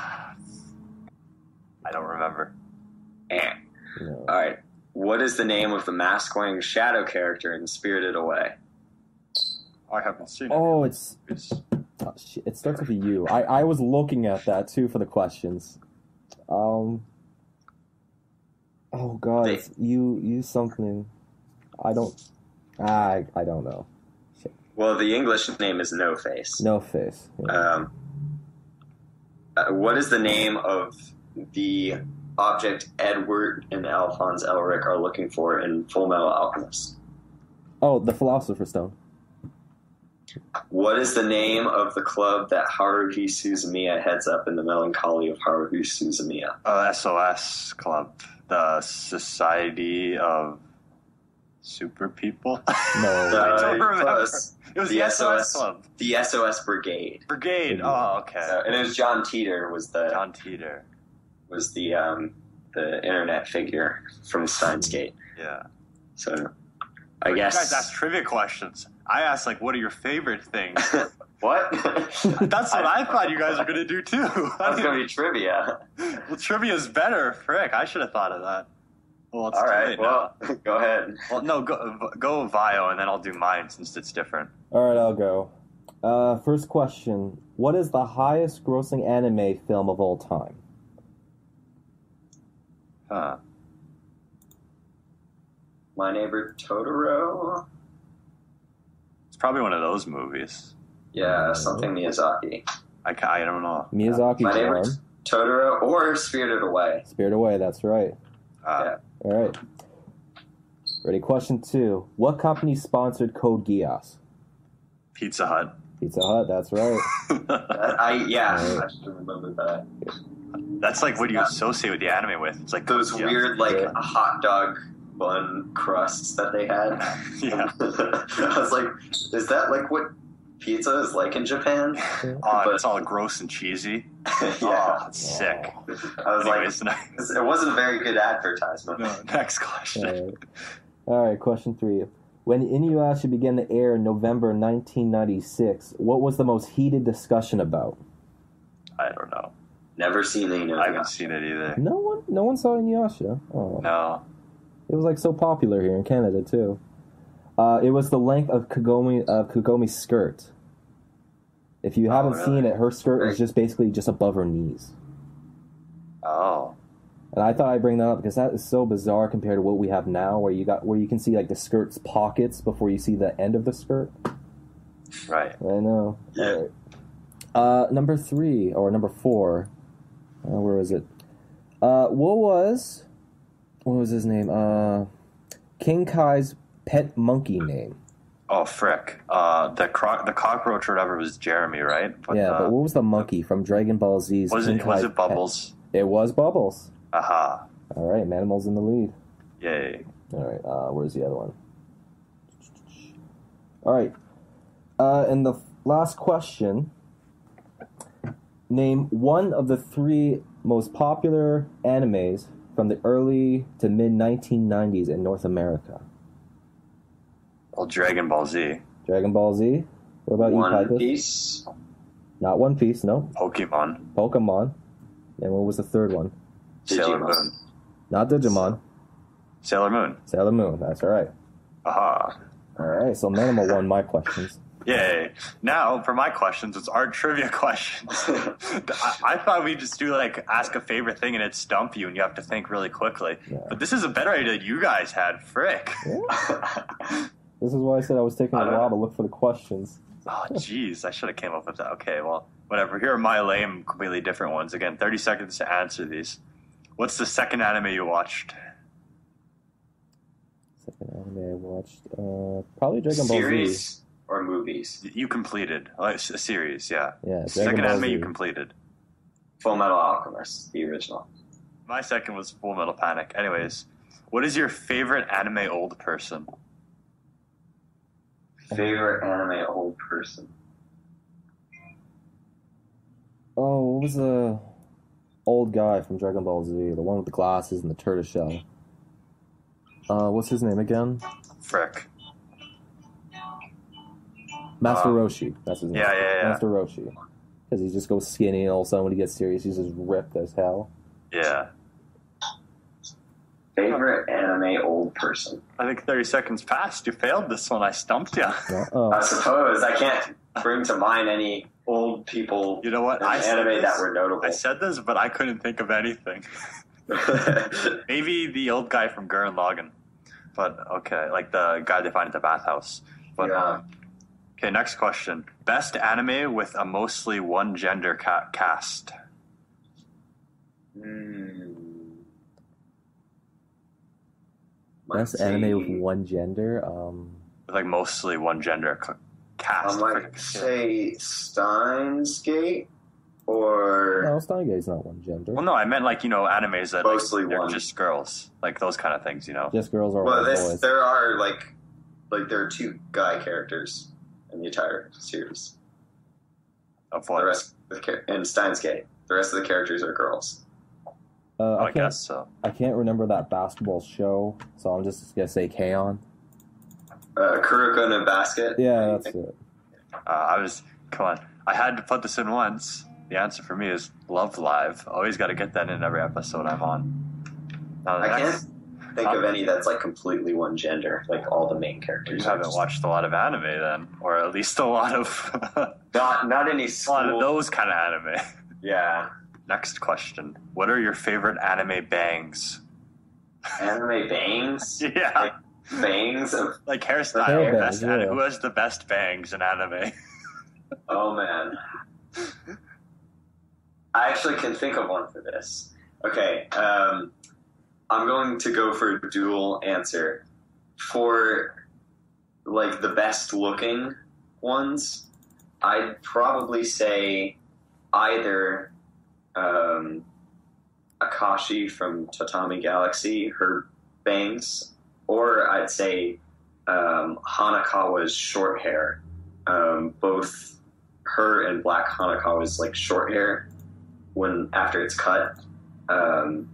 I don't remember. Eh. no. All right. What is the name of the mask-wearing shadow character in Spirited Away? I haven't seen it. Oh, it's It's, oh, shit, it starts with a U. I I was looking at that too for the questions. Um. Oh God, They- it's you you something. I don't. I I don't know. Well, the English name is No Face. No face. Yeah. Um, uh, what is the name of the object Edward and Alphonse Elric are looking for in Full Metal Alchemist? Oh, the Philosopher's Stone. What is the name of the club that Haruhi Suzumiya heads up in The Melancholy of Haruhi Suzumiya? uh, S O S Club, the Society of Super People. No. Uh, I don't remember. close. It was The the S O S S O S Club. The S O S Brigade. Brigade. Oh, okay. So, and it was John Teeter was the John Teeter. was the um, the internet figure from Steins Gate. Yeah. So I You guess guys ask trivia questions. I asked, like, what are your favorite things? what? That's what I thought you guys were going to do, too. That's gonna be trivia. Well, trivia's better. Frick, I should have thought of that. Well, it's All too right. late Well, now. go ahead. Well, no, go, go Vio, and then I'll do mine since it's different. All right, I'll go. Uh, first question. What is the highest grossing anime film of all time? Huh. My Neighbor Totoro. It's probably one of those movies. Yeah, something Miyazaki. I, ca- I don't know. Miyazaki's My Neighbor one. Totoro or Spirited Away. Spirit Away, that's right. Uh, Yeah. All right. Ready? Question two. What company sponsored Code Geass? Pizza Hut. Pizza Hut, that's right. Uh, I yeah, Right. I should remember that. That's like what you associate with the anime with. It's like Those yeah. weird like Yeah. hot dog bun crusts that they had. Yeah. I was like, is that like what pizza is like in Japan? Oh, But- it's all gross and cheesy. yeah. Oh, it's sick. I was Anyways, like, next, it wasn't a very good advertisement. no, next question. All right. All right, question three. When Inuyasha began to air in November nineteen ninety-six, what was the most heated discussion about? I don't know. Never seen any. I haven't seen it either. No one, no one saw Inuyasha. Oh, No. it was like so popular here in Canada too. Uh, it was the length of Kagome of Kagome's skirt. If you Oh, haven't really? seen it, her skirt was Right. just basically just above her knees. Oh. And I thought I'd bring that up because that is so bizarre compared to what we have now, where you got where you can see like the skirt's pockets before you see the end of the skirt. Right. I know. Yeah. All right. Uh, number three or number four. Uh, where is it? Uh, what was what was his name? Uh, King Kai's pet monkey name. Oh, frick. Uh, the cro- the cockroach or whatever was Jeremy, right? But, yeah, uh, but what was the monkey from Dragon Ball Z's? was King it was Kai's it Bubbles? pet? It was Bubbles. Aha. All right, Manimal's in the lead. Yay. All right, uh, where's the other one? All right, uh, and the last question. Name one of the three most popular animes from the early to mid nineteen nineties in North America. Well, Dragon Ball Z. Dragon Ball Z. What about One you, Paipis? Piece. Not One Piece, no. Pokemon. Pokemon. And what was the third one? Sailor Digimon. Moon. Not Digimon. Sailor Moon. Sailor Moon. That's all right. Aha. All right, so Manimal won my questions. Yay. Now, for my questions, it's art trivia questions. I, I thought we'd just do, like, ask a favorite thing and it'd stump you and you have to think really quickly. Yeah. But this is a better idea you guys had. Frick. Yeah. This is why I said I was taking a while to look for the questions. Oh, jeez. I should have came up with that. Okay, well, whatever. Here are my lame, completely different ones. Again, thirty seconds to answer these. What's the second anime you watched? Second anime I watched, uh, probably Dragon Ball Z. Series or movies? You completed. Oh, it's a series, yeah. Yeah, Dragon Second Ball anime Z. you completed. Full Metal Alchemist, the original. My second was Full Metal Panic. Anyways, what is your favorite anime old person? Favorite anime old person? Oh, what was the old guy from Dragon Ball Z? The one with the glasses and the tortoiseshell. Uh, what's his name again? Frick. Master Um, Roshi. That's his name. yeah, yeah, yeah. Master Roshi. Because he just goes skinny and all of a sudden when he gets serious, he's just ripped as hell. Yeah. Favorite anime old person? I think thirty seconds passed. You failed this one. I stumped you. No? Oh. I suppose I can't bring to mind any old people You know what? in I said anime this. that were notable. I said this, but I couldn't think of anything. Maybe the old guy from Gurren Lagann. But, okay, like the guy they find at the bathhouse. But, Yeah. um, okay, next question. Best anime with a mostly one gender ca- cast. Hmm. Best Let's anime with see. one gender? Um, With, like, mostly one gender ca- cast. I might say Steins Gate or no, Steingate's not one gender. Well, no, I meant, like, you know, animes that like, Mostly they're one. just girls. Like, those kind of things, you know? Just girls or well, all this, boys. there are like like there are two guy characters in the entire series. Of The what? rest of the char- in Steins Gate, the rest of the characters are girls. Uh, Oh, I I can't. guess so. I can't remember that basketball show, so I'm just gonna say K-On! Uh, Kuroko no Basket. Yeah, that's it. Uh, I was, come on. I had to put this in once. The answer for me is Love Live. Always got to get that in every episode I'm on. Now, the I next, can't think of any that's like completely one gender, like all the main characters. you are haven't just- watched a lot of anime then, or at least a lot of a Not not any school. lot of those kind of anime. Yeah. Next question: what are your favorite anime bangs? Anime bangs. Yeah, Like bangs of. like hairstyle. Hair bangs, best anime. yeah. Who has the best bangs in anime? Oh man. I actually can think of one for this. Okay. Um, I'm going to go for a dual answer. For like the best looking ones, I'd probably say either um, Akashi from Tatami Galaxy, her bangs, or I'd say um, Hanakawa's short hair. Um, both her and Black Hanakawa's like short hair when after it's cut. Um,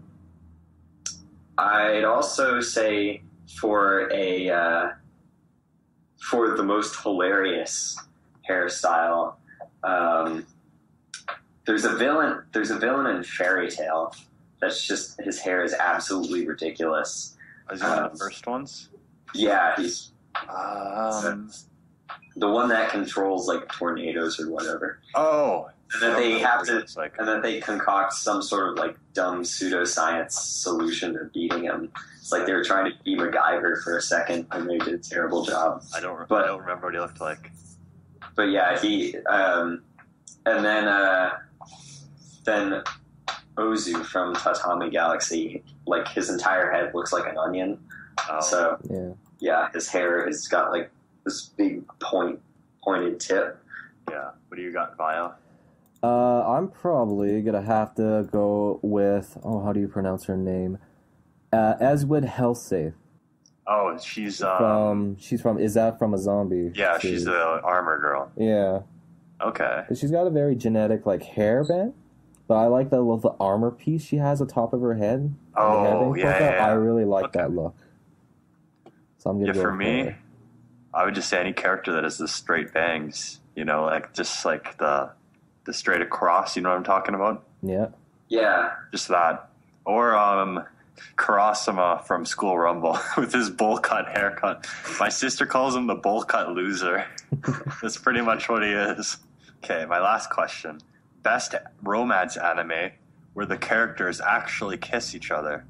I'd also say for a uh, for the most hilarious hairstyle. Um, there's a villain. There's a villain in Fairy Tail. That's just his hair is absolutely ridiculous. Was he one of Um, the first ones? Yeah, he's Um, the one that controls like tornadoes or whatever. oh, And then they have to, It's like, and then they concoct some sort of like dumb pseudoscience solution to beating him. It's like they were trying to be MacGyver for a second, and they did a terrible job. I don't. but- I don't remember what he looked like. But yeah, he, um, and then uh, then Ozu from Tatami Galaxy, like his entire head looks like an onion. Oh, So Yeah. yeah, his hair has got like this big point, pointed tip. yeah. What do you got, Vio? Uh, I'm probably gonna have to go with, oh, how do you pronounce her name? Uh, Eswood Hellsaith. Oh, she's um. From she's from is that from a zombie? yeah, series? she's the armor girl. Yeah. Okay. She's got a very genetic like hairband, but I like that little armor piece she has atop of her head. and the Oh, hairband yeah, goes yeah, up. yeah. I really like Okay. that look. So I'm gonna Yeah, go for with me, her. I would just say any character that has the straight bangs. You know, like just like the the straight across. You know what I'm talking about? Yeah. Yeah, Just that, or um, Karasuma from School Rumble with his bowl cut haircut. My sister calls him the bowl cut loser. That's pretty much what he is. Okay, my last question: best romance anime where the characters actually kiss each other.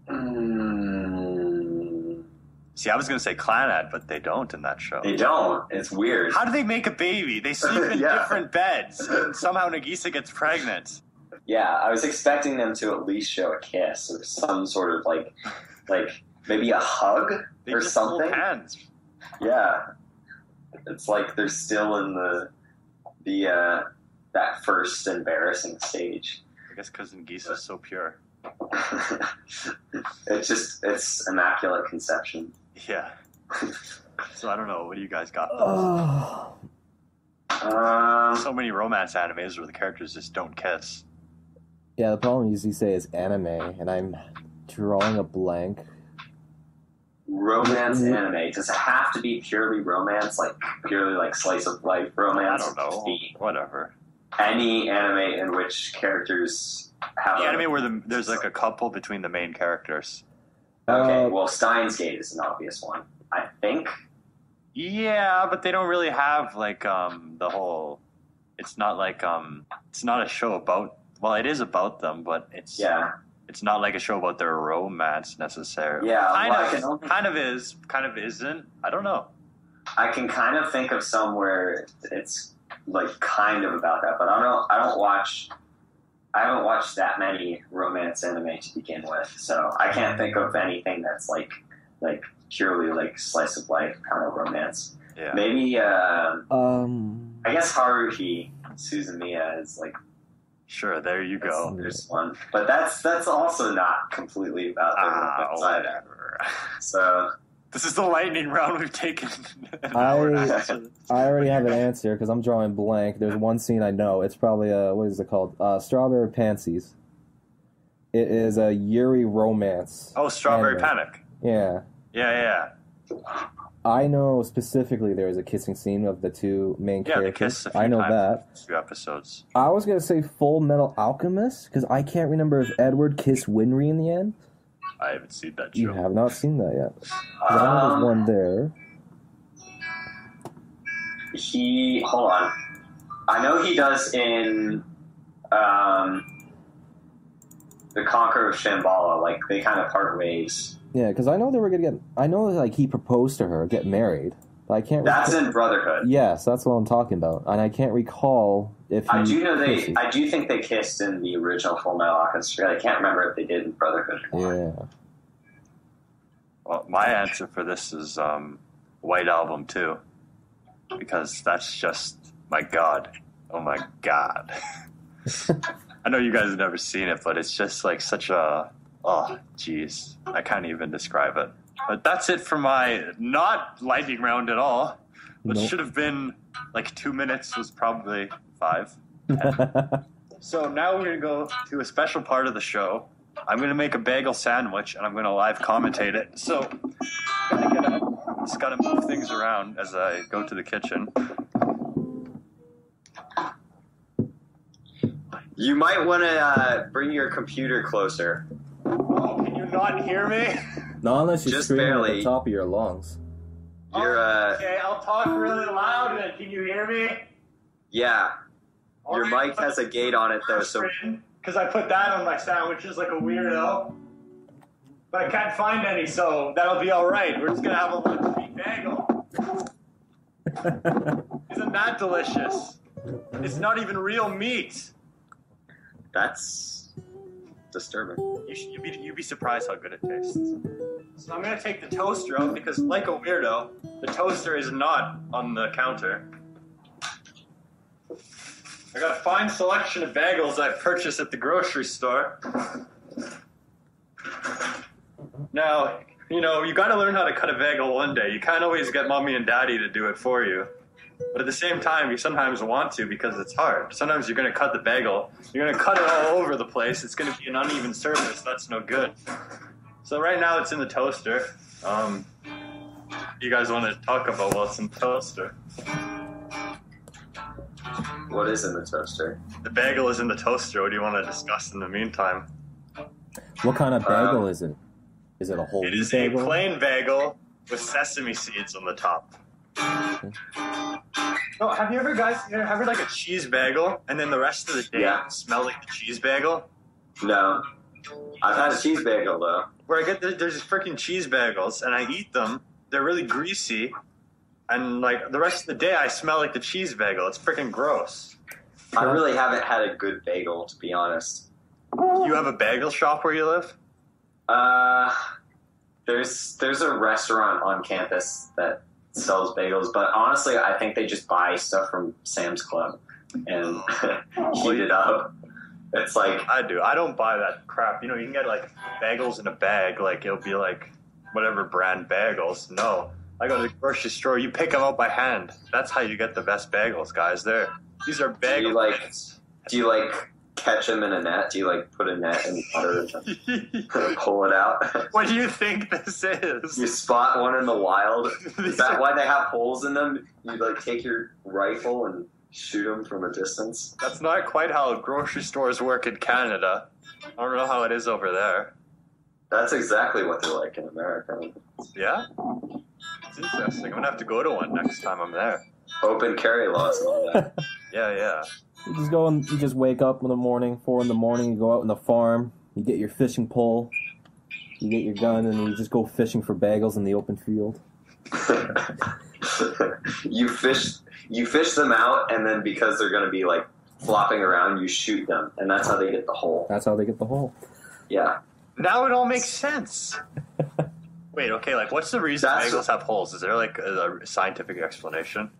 mm, See, I was gonna say Clanad, but they don't in that show. they don't. It's weird. How do they make a baby? They sleep in Yeah. different beds, and somehow Nagisa gets pregnant. Yeah, I was expecting them to at least show a kiss or some sort of like, like maybe a hug They or just something. hold hands. Yeah, it's like they're still in the the uh, that first embarrassing stage. I guess because Nagisa's so pure. It's just it's immaculate conception. Yeah. So I don't know. What do you guys got? Oh. Um, So many romance animes where the characters just don't kiss. Yeah, the problem is you say is anime, and I'm drawing a blank. romance Mhm. anime. Does it have to be purely romance, like purely like slice of life I romance? don't know. Be Whatever. Any anime in which characters have The a- anime where the, there's like a couple between the main characters. Okay, Uh, well, Steins Gate is an obvious one, I think. Yeah, but they don't really have like um the whole. It's not like um. It's not a show about. Well, it is about them, but it's Yeah, It's not like a show about their romance necessarily. Yeah, kind well, I of, can only- kind of is, kind of isn't. I don't know. I can kind of think of some where it's like kind of about that, but I don't. I don't watch. I haven't watched that many romance anime to begin with, so I can't think of anything that's like like purely like slice of life kind of romance. Yeah. Maybe uh, Um. I guess Haruhi Suzumiya is like Sure. There you go. there's one, but that's that's also not completely about the Ah, romance either. whatever. So This is the lightning round we've taken. An I- hour and a half. I already have an answer because I'm drawing blank. There's one scene I know. It's probably uh, what is it called? Uh, Strawberry Pansies. It is a Yuri romance. Oh, Strawberry anime. Panic. Yeah. Yeah, yeah. I know specifically there is a kissing scene of the two main Yeah, they characters. kiss a few I know times that. in two episodes. I was gonna say Full Metal Alchemist because I can't remember if Edward kissed Winry in the end. I haven't seen that show. You have not seen that yet. 'Cause I know Um, there's one there. He hold on. I know he does in um, the Conqueror of Shambhala. Like they kind of part ways. Yeah, because I know they were gonna get. I know like he proposed to her, get married. But I can't. That's recall- in Brotherhood. Yes, that's what I'm talking about, and I can't recall if he I do know they. kisses. I do think they kissed in the original Full Metal Alchemist. I can't remember if they did in Brotherhood. Yeah. Well, my answer for this is um, White Album too, because that's just my god. Oh my god. I know you guys have never seen it, but it's just like such a oh jeez, I can't even describe it. But that's it for my not lightning round at all. What Nope. should have been like two minutes was probably five. ten. So now we're gonna go to a special part of the show. I'm gonna make a bagel sandwich and I'm gonna live commentate it. So gotta get up. Just gotta move things around as I go to the kitchen. You might want to uh, bring your computer closer. Oh, can you not hear me? Not unless you're Just screaming at barely. the top of your lungs. You're uh, Okay, I'll talk really loud and can you hear me? yeah. Your mic has a gate on it though, so Because I put that on my sandwiches like a weirdo. But I can't find any, so that'll be alright. We're just gonna have a lunch meat bagel. Isn't that delicious? It's not even real meat. that's disturbing. You should, you'd, be, you'd be surprised how good it tastes. So I'm gonna take the toaster out because, like a weirdo, the toaster is not on the counter. I got a fine selection of bagels I purchased at the grocery store. Now, you know, you gotta learn how to cut a bagel one day. You can't always get mommy and daddy to do it for you. But at the same time, you sometimes want to because it's hard. Sometimes you're gonna cut the bagel, you're gonna cut it all over the place. It's gonna be an uneven surface. That's no good. So right now it's in the toaster. Um, you guys want to talk about what's in the toaster? What is in the toaster? The bagel is in the toaster. What do you want to discuss in the meantime? What kind of bagel Um, is it? Is it a whole It wheat is a bagel? plain bagel with sesame seeds on the top. Oh, have you ever guys you ever had like a cheese bagel and then the rest of the day Yeah. smell like the cheese bagel? No. I've had a cheese bagel though. Where I get the, there's freaking cheese bagels and I eat them. They're really greasy, and like the rest of the day I smell like the cheese bagel. It's freaking gross. I really haven't had a good bagel, to be honest. You have a bagel shop where you live? Uh, there's there's a restaurant on campus that sells bagels, but honestly, I think they just buy stuff from Sam's Club and heat it up. It's like I do. I don't buy that crap. You know, you can get like bagels in a bag. Like it'll be like whatever brand bagels. No, I go to the grocery store. You pick them up by hand. That's how you get the best bagels, guys. There. These are bagel. you like- kits. do you like catch them in a net? Do you like put a net in water and pull it out? What do you think this is? You spot one in the wild. Is These that are- why they have holes in them? You like take your rifle and shoot them from a distance. That's not quite how grocery stores work in Canada. I don't know how it is over there. That's exactly what they're like in America. Yeah? It's interesting. I'm gonna have to go to one next time I'm there. Open carry laws and all that. Yeah, yeah. You just go and you just wake up in the morning, four in the morning. You go out in the farm. You get your fishing pole. You get your gun, and you just go fishing for bagels in the open field. you fish you fish them out, and then because they're going to be like flopping around, you shoot them, and that's how they get the hole. That's how they get the hole. Yeah, Now it all makes sense. Wait, okay, like what's the reason That's- bagels have holes? Is there like a, a scientific explanation?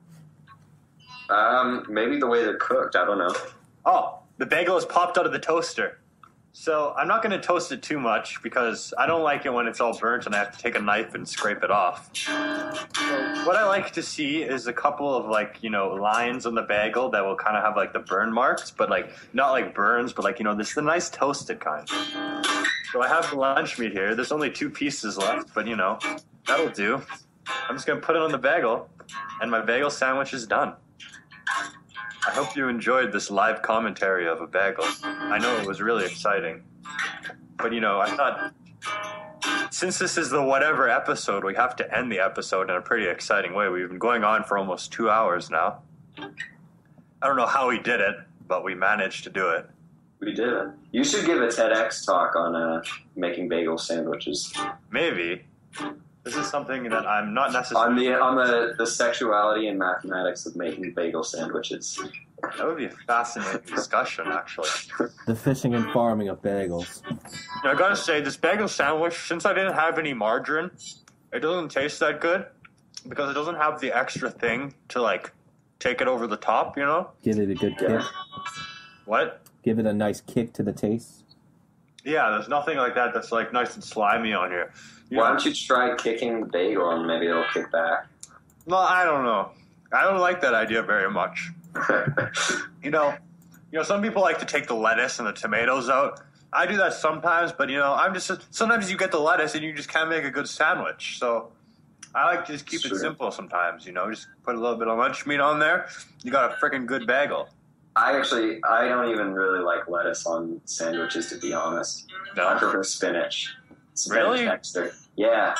um, maybe the way they're cooked. I don't know. Oh, the bagel is popped out of the toaster. So I'm not going to toast it too much because I don't like it when it's all burnt and I have to take a knife and scrape it off. So what I like to see is a couple of like, you know, lines on the bagel that will kind of have like the burn marks, but like not like burns, but like, you know, this is the nice toasted kind. So I have the lunch meat here. There's only two pieces left, but you know, that'll do. I'm just going to put it on the bagel and my bagel sandwich is done. I hope you enjoyed this live commentary of a bagel. I know it was really exciting. But, you know, I thought, since this is the whatever episode, we have to end the episode in a pretty exciting way. We've been going on for almost two hours now. I don't know how we did it, but we managed to do it. We did it. You should give a TEDx talk on uh, making bagel sandwiches. Maybe. This is something that I'm not necessarily... On the on the, the sexuality and mathematics of making bagel sandwiches. That would be a fascinating discussion, actually. The fishing and farming of bagels. Now, I gotta say, this bagel sandwich, since I didn't have any margarine, it doesn't taste that good because it doesn't have the extra thing to, like, take it over the top, you know? Give it a good kick. Yeah. What? Give it a nice kick to the taste. Yeah, there's nothing like that that's, like, nice and slimy on here. You Why know? don't you try kicking the bagel and maybe it'll kick back? No, I don't know. I don't like that idea very much. You know, you know, some people like to take the lettuce and the tomatoes out. I do that sometimes, but you know, I'm just sometimes you get the lettuce and you just can't make a good sandwich. So I like to just keep Sure. it simple sometimes. You know, just put a little bit of lunch meat on there. You got a freaking good bagel. I actually, I don't even really like lettuce on sandwiches, to be honest. No? I prefer spinach. It's a better Really? texture. Yeah.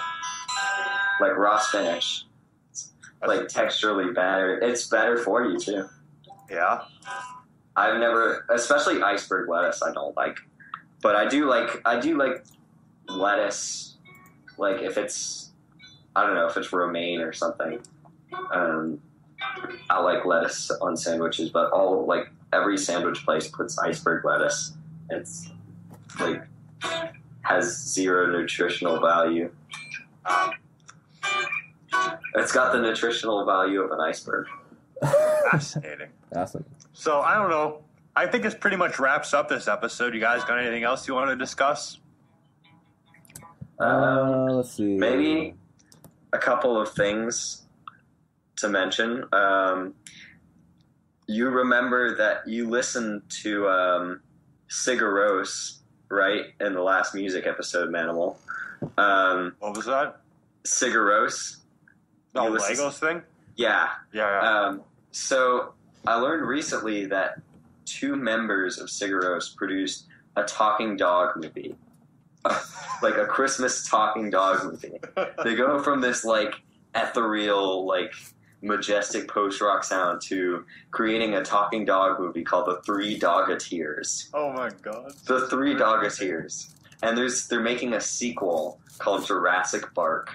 Like raw spinach. Like texturally better. It's better for you, too. Yeah. I've never, especially iceberg lettuce, I don't like. But I do like, I do like lettuce, like if it's, I don't know, if it's romaine or something. Um, I like lettuce on sandwiches, but all, like, every sandwich place puts iceberg lettuce. It's, like, has zero nutritional value. Um, It's got the nutritional value of an iceberg. fascinating. Awesome. So I don't know. I think this pretty much wraps up this episode. You guys got anything else you want to discuss? Uh, let's see. Maybe a couple of things to mention. Um, you remember that you listened to um, Sigaros, right, in the last music episode, Manimal. Um, What was that? Sigaros. The You listen- Legos thing? Yeah. Yeah, yeah. Um, so I learned recently that two members of Sigaros produced a talking dog movie. Like a Christmas talking dog movie. They go from this, like, ethereal, like, majestic post-rock sound to creating a talking dog movie called The Three Dogateers. Oh my god. The Three Dogateers. And there's they're making a sequel called Jurassic Bark.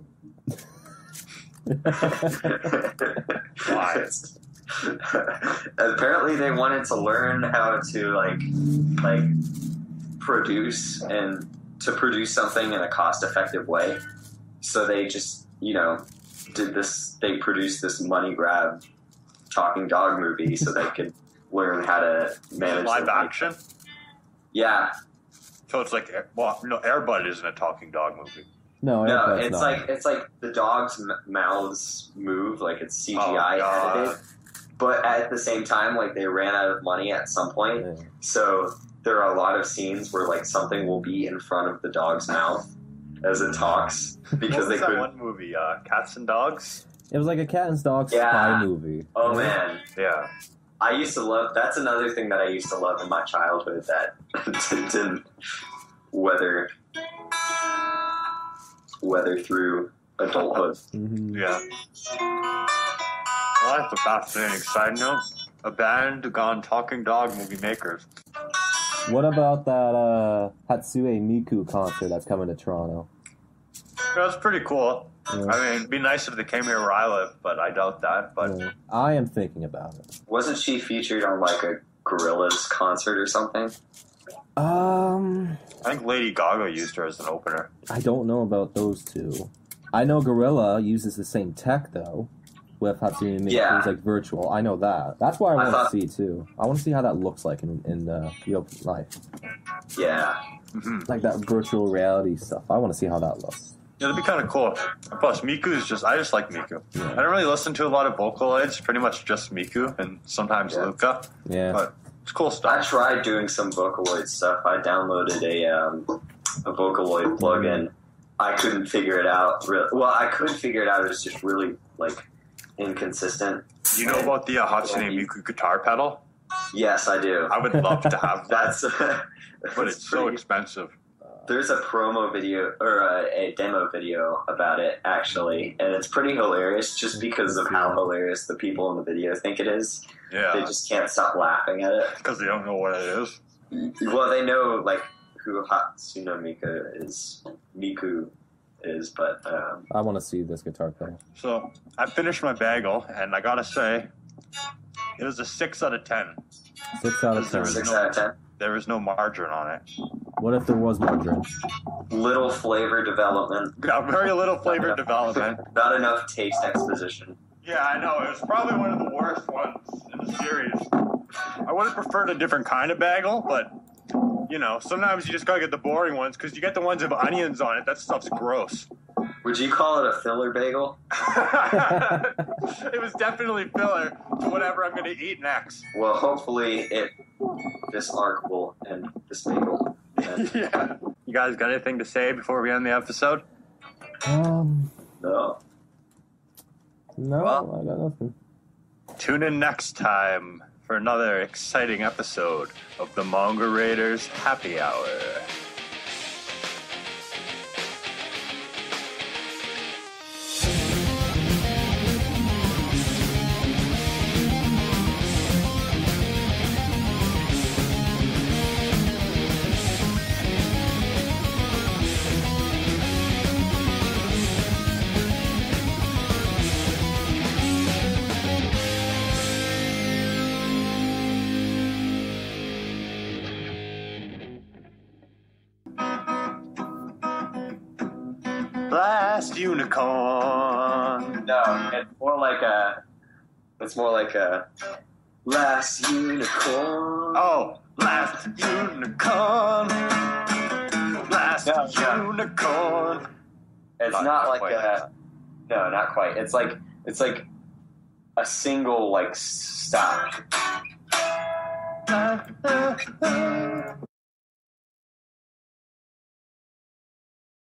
Why? Apparently they wanted to learn how to like like produce and to produce something in a cost effective way. So they just, you know, did this they produced this money grab talking dog movie so they could learn how to manage Live their money. action? Yeah. So it's like, well, no, Air Bud isn't a talking dog movie. No, No, that's it's not. like it's like the dog's m- mouths move, like it's C G I Oh, God. edited. But at the same time, like they ran out of money at some point, Yeah. so there are a lot of scenes where like something will be in front of the dog's mouth as it talks because What they was that couldn't. one movie? Uh, Cats and Dogs? It was like a cat and dog Yeah. spy movie. Oh man, Yeah. I used to love. That's another thing that I used to love in my childhood that didn't weather weather through adulthood. Mm-hmm. Yeah. Well, that's a fascinating side note. A band gone talking dog movie makers. What about that uh, Hatsue Miku concert that's coming to Toronto? That's pretty cool. Yeah. I mean, it'd be nice if they came here where I live, but I doubt that. But Yeah. I am thinking about it. Wasn't she featured on like a Gorillaz concert or something? Um, I think Lady Gaga used her as an opener. I don't know about those two. I know Gorilla uses the same tech though. with Hatsune Miku Yeah. is like virtual. I know that. That's what I I want thought- to see too. I want to see how that looks like in in uh, real life, Yeah. Mm-hmm. like that virtual reality stuff. I want to see how that looks. Yeah, that'd be kind of cool. Plus, Miku is just, I just like Miku. Yeah. I don't really listen to a lot of Vocaloids, pretty much just Miku and sometimes Yeah. Luca. Yeah. But it's cool I stuff. tried doing some Vocaloid stuff. I downloaded a um, a Vocaloid plugin. I couldn't figure it out. Really. Well, I could figure it out. It was just really like inconsistent. You know about the uh, Hatsune Miku guitar pedal? Yes, I do. I would love to have that, That's, but it's so pretty- expensive. There's a promo video or a, a demo video about it actually, and it's pretty hilarious just because of how hilarious the people in the video think it is. They Yeah, just can't stop laughing at it. because they don't know what it is. Well, they know like who Hatsune Miku is, Miku is, but um, I want to see this guitar pedal. So I finished my bagel, and I gotta say, it was a six out of ten. Six out of ten. There's six no- out of ten. There was no margarine on it. What if there was margarine? Little flever development, Got very little flavor development. not enough taste exposition. Yeah, I know. It was probably one of the worst ones in the series. I would have preferred a different kind of bagel, but, you know, sometimes you just gotta get the boring ones, because you get the ones with onions on it. That stuff's gross. Would you call it a filler bagel? It was definitely filler to whatever I'm gonna eat next. Well, hopefully it this arc will end this bagel. And, Yeah. You guys got anything to say before we end the episode? Um, no. no, Well- I got nothing. Tune in next time for another exciting episode of the Manga Raiders Happy Hour. Last unicorn. No, it's more like a. It's more like a. Last unicorn. Oh, last unicorn. Last No, no. unicorn. It's Not- not, not like quite. a. No, not quite. It's like it's like a single like stop. Ah, ah, ah.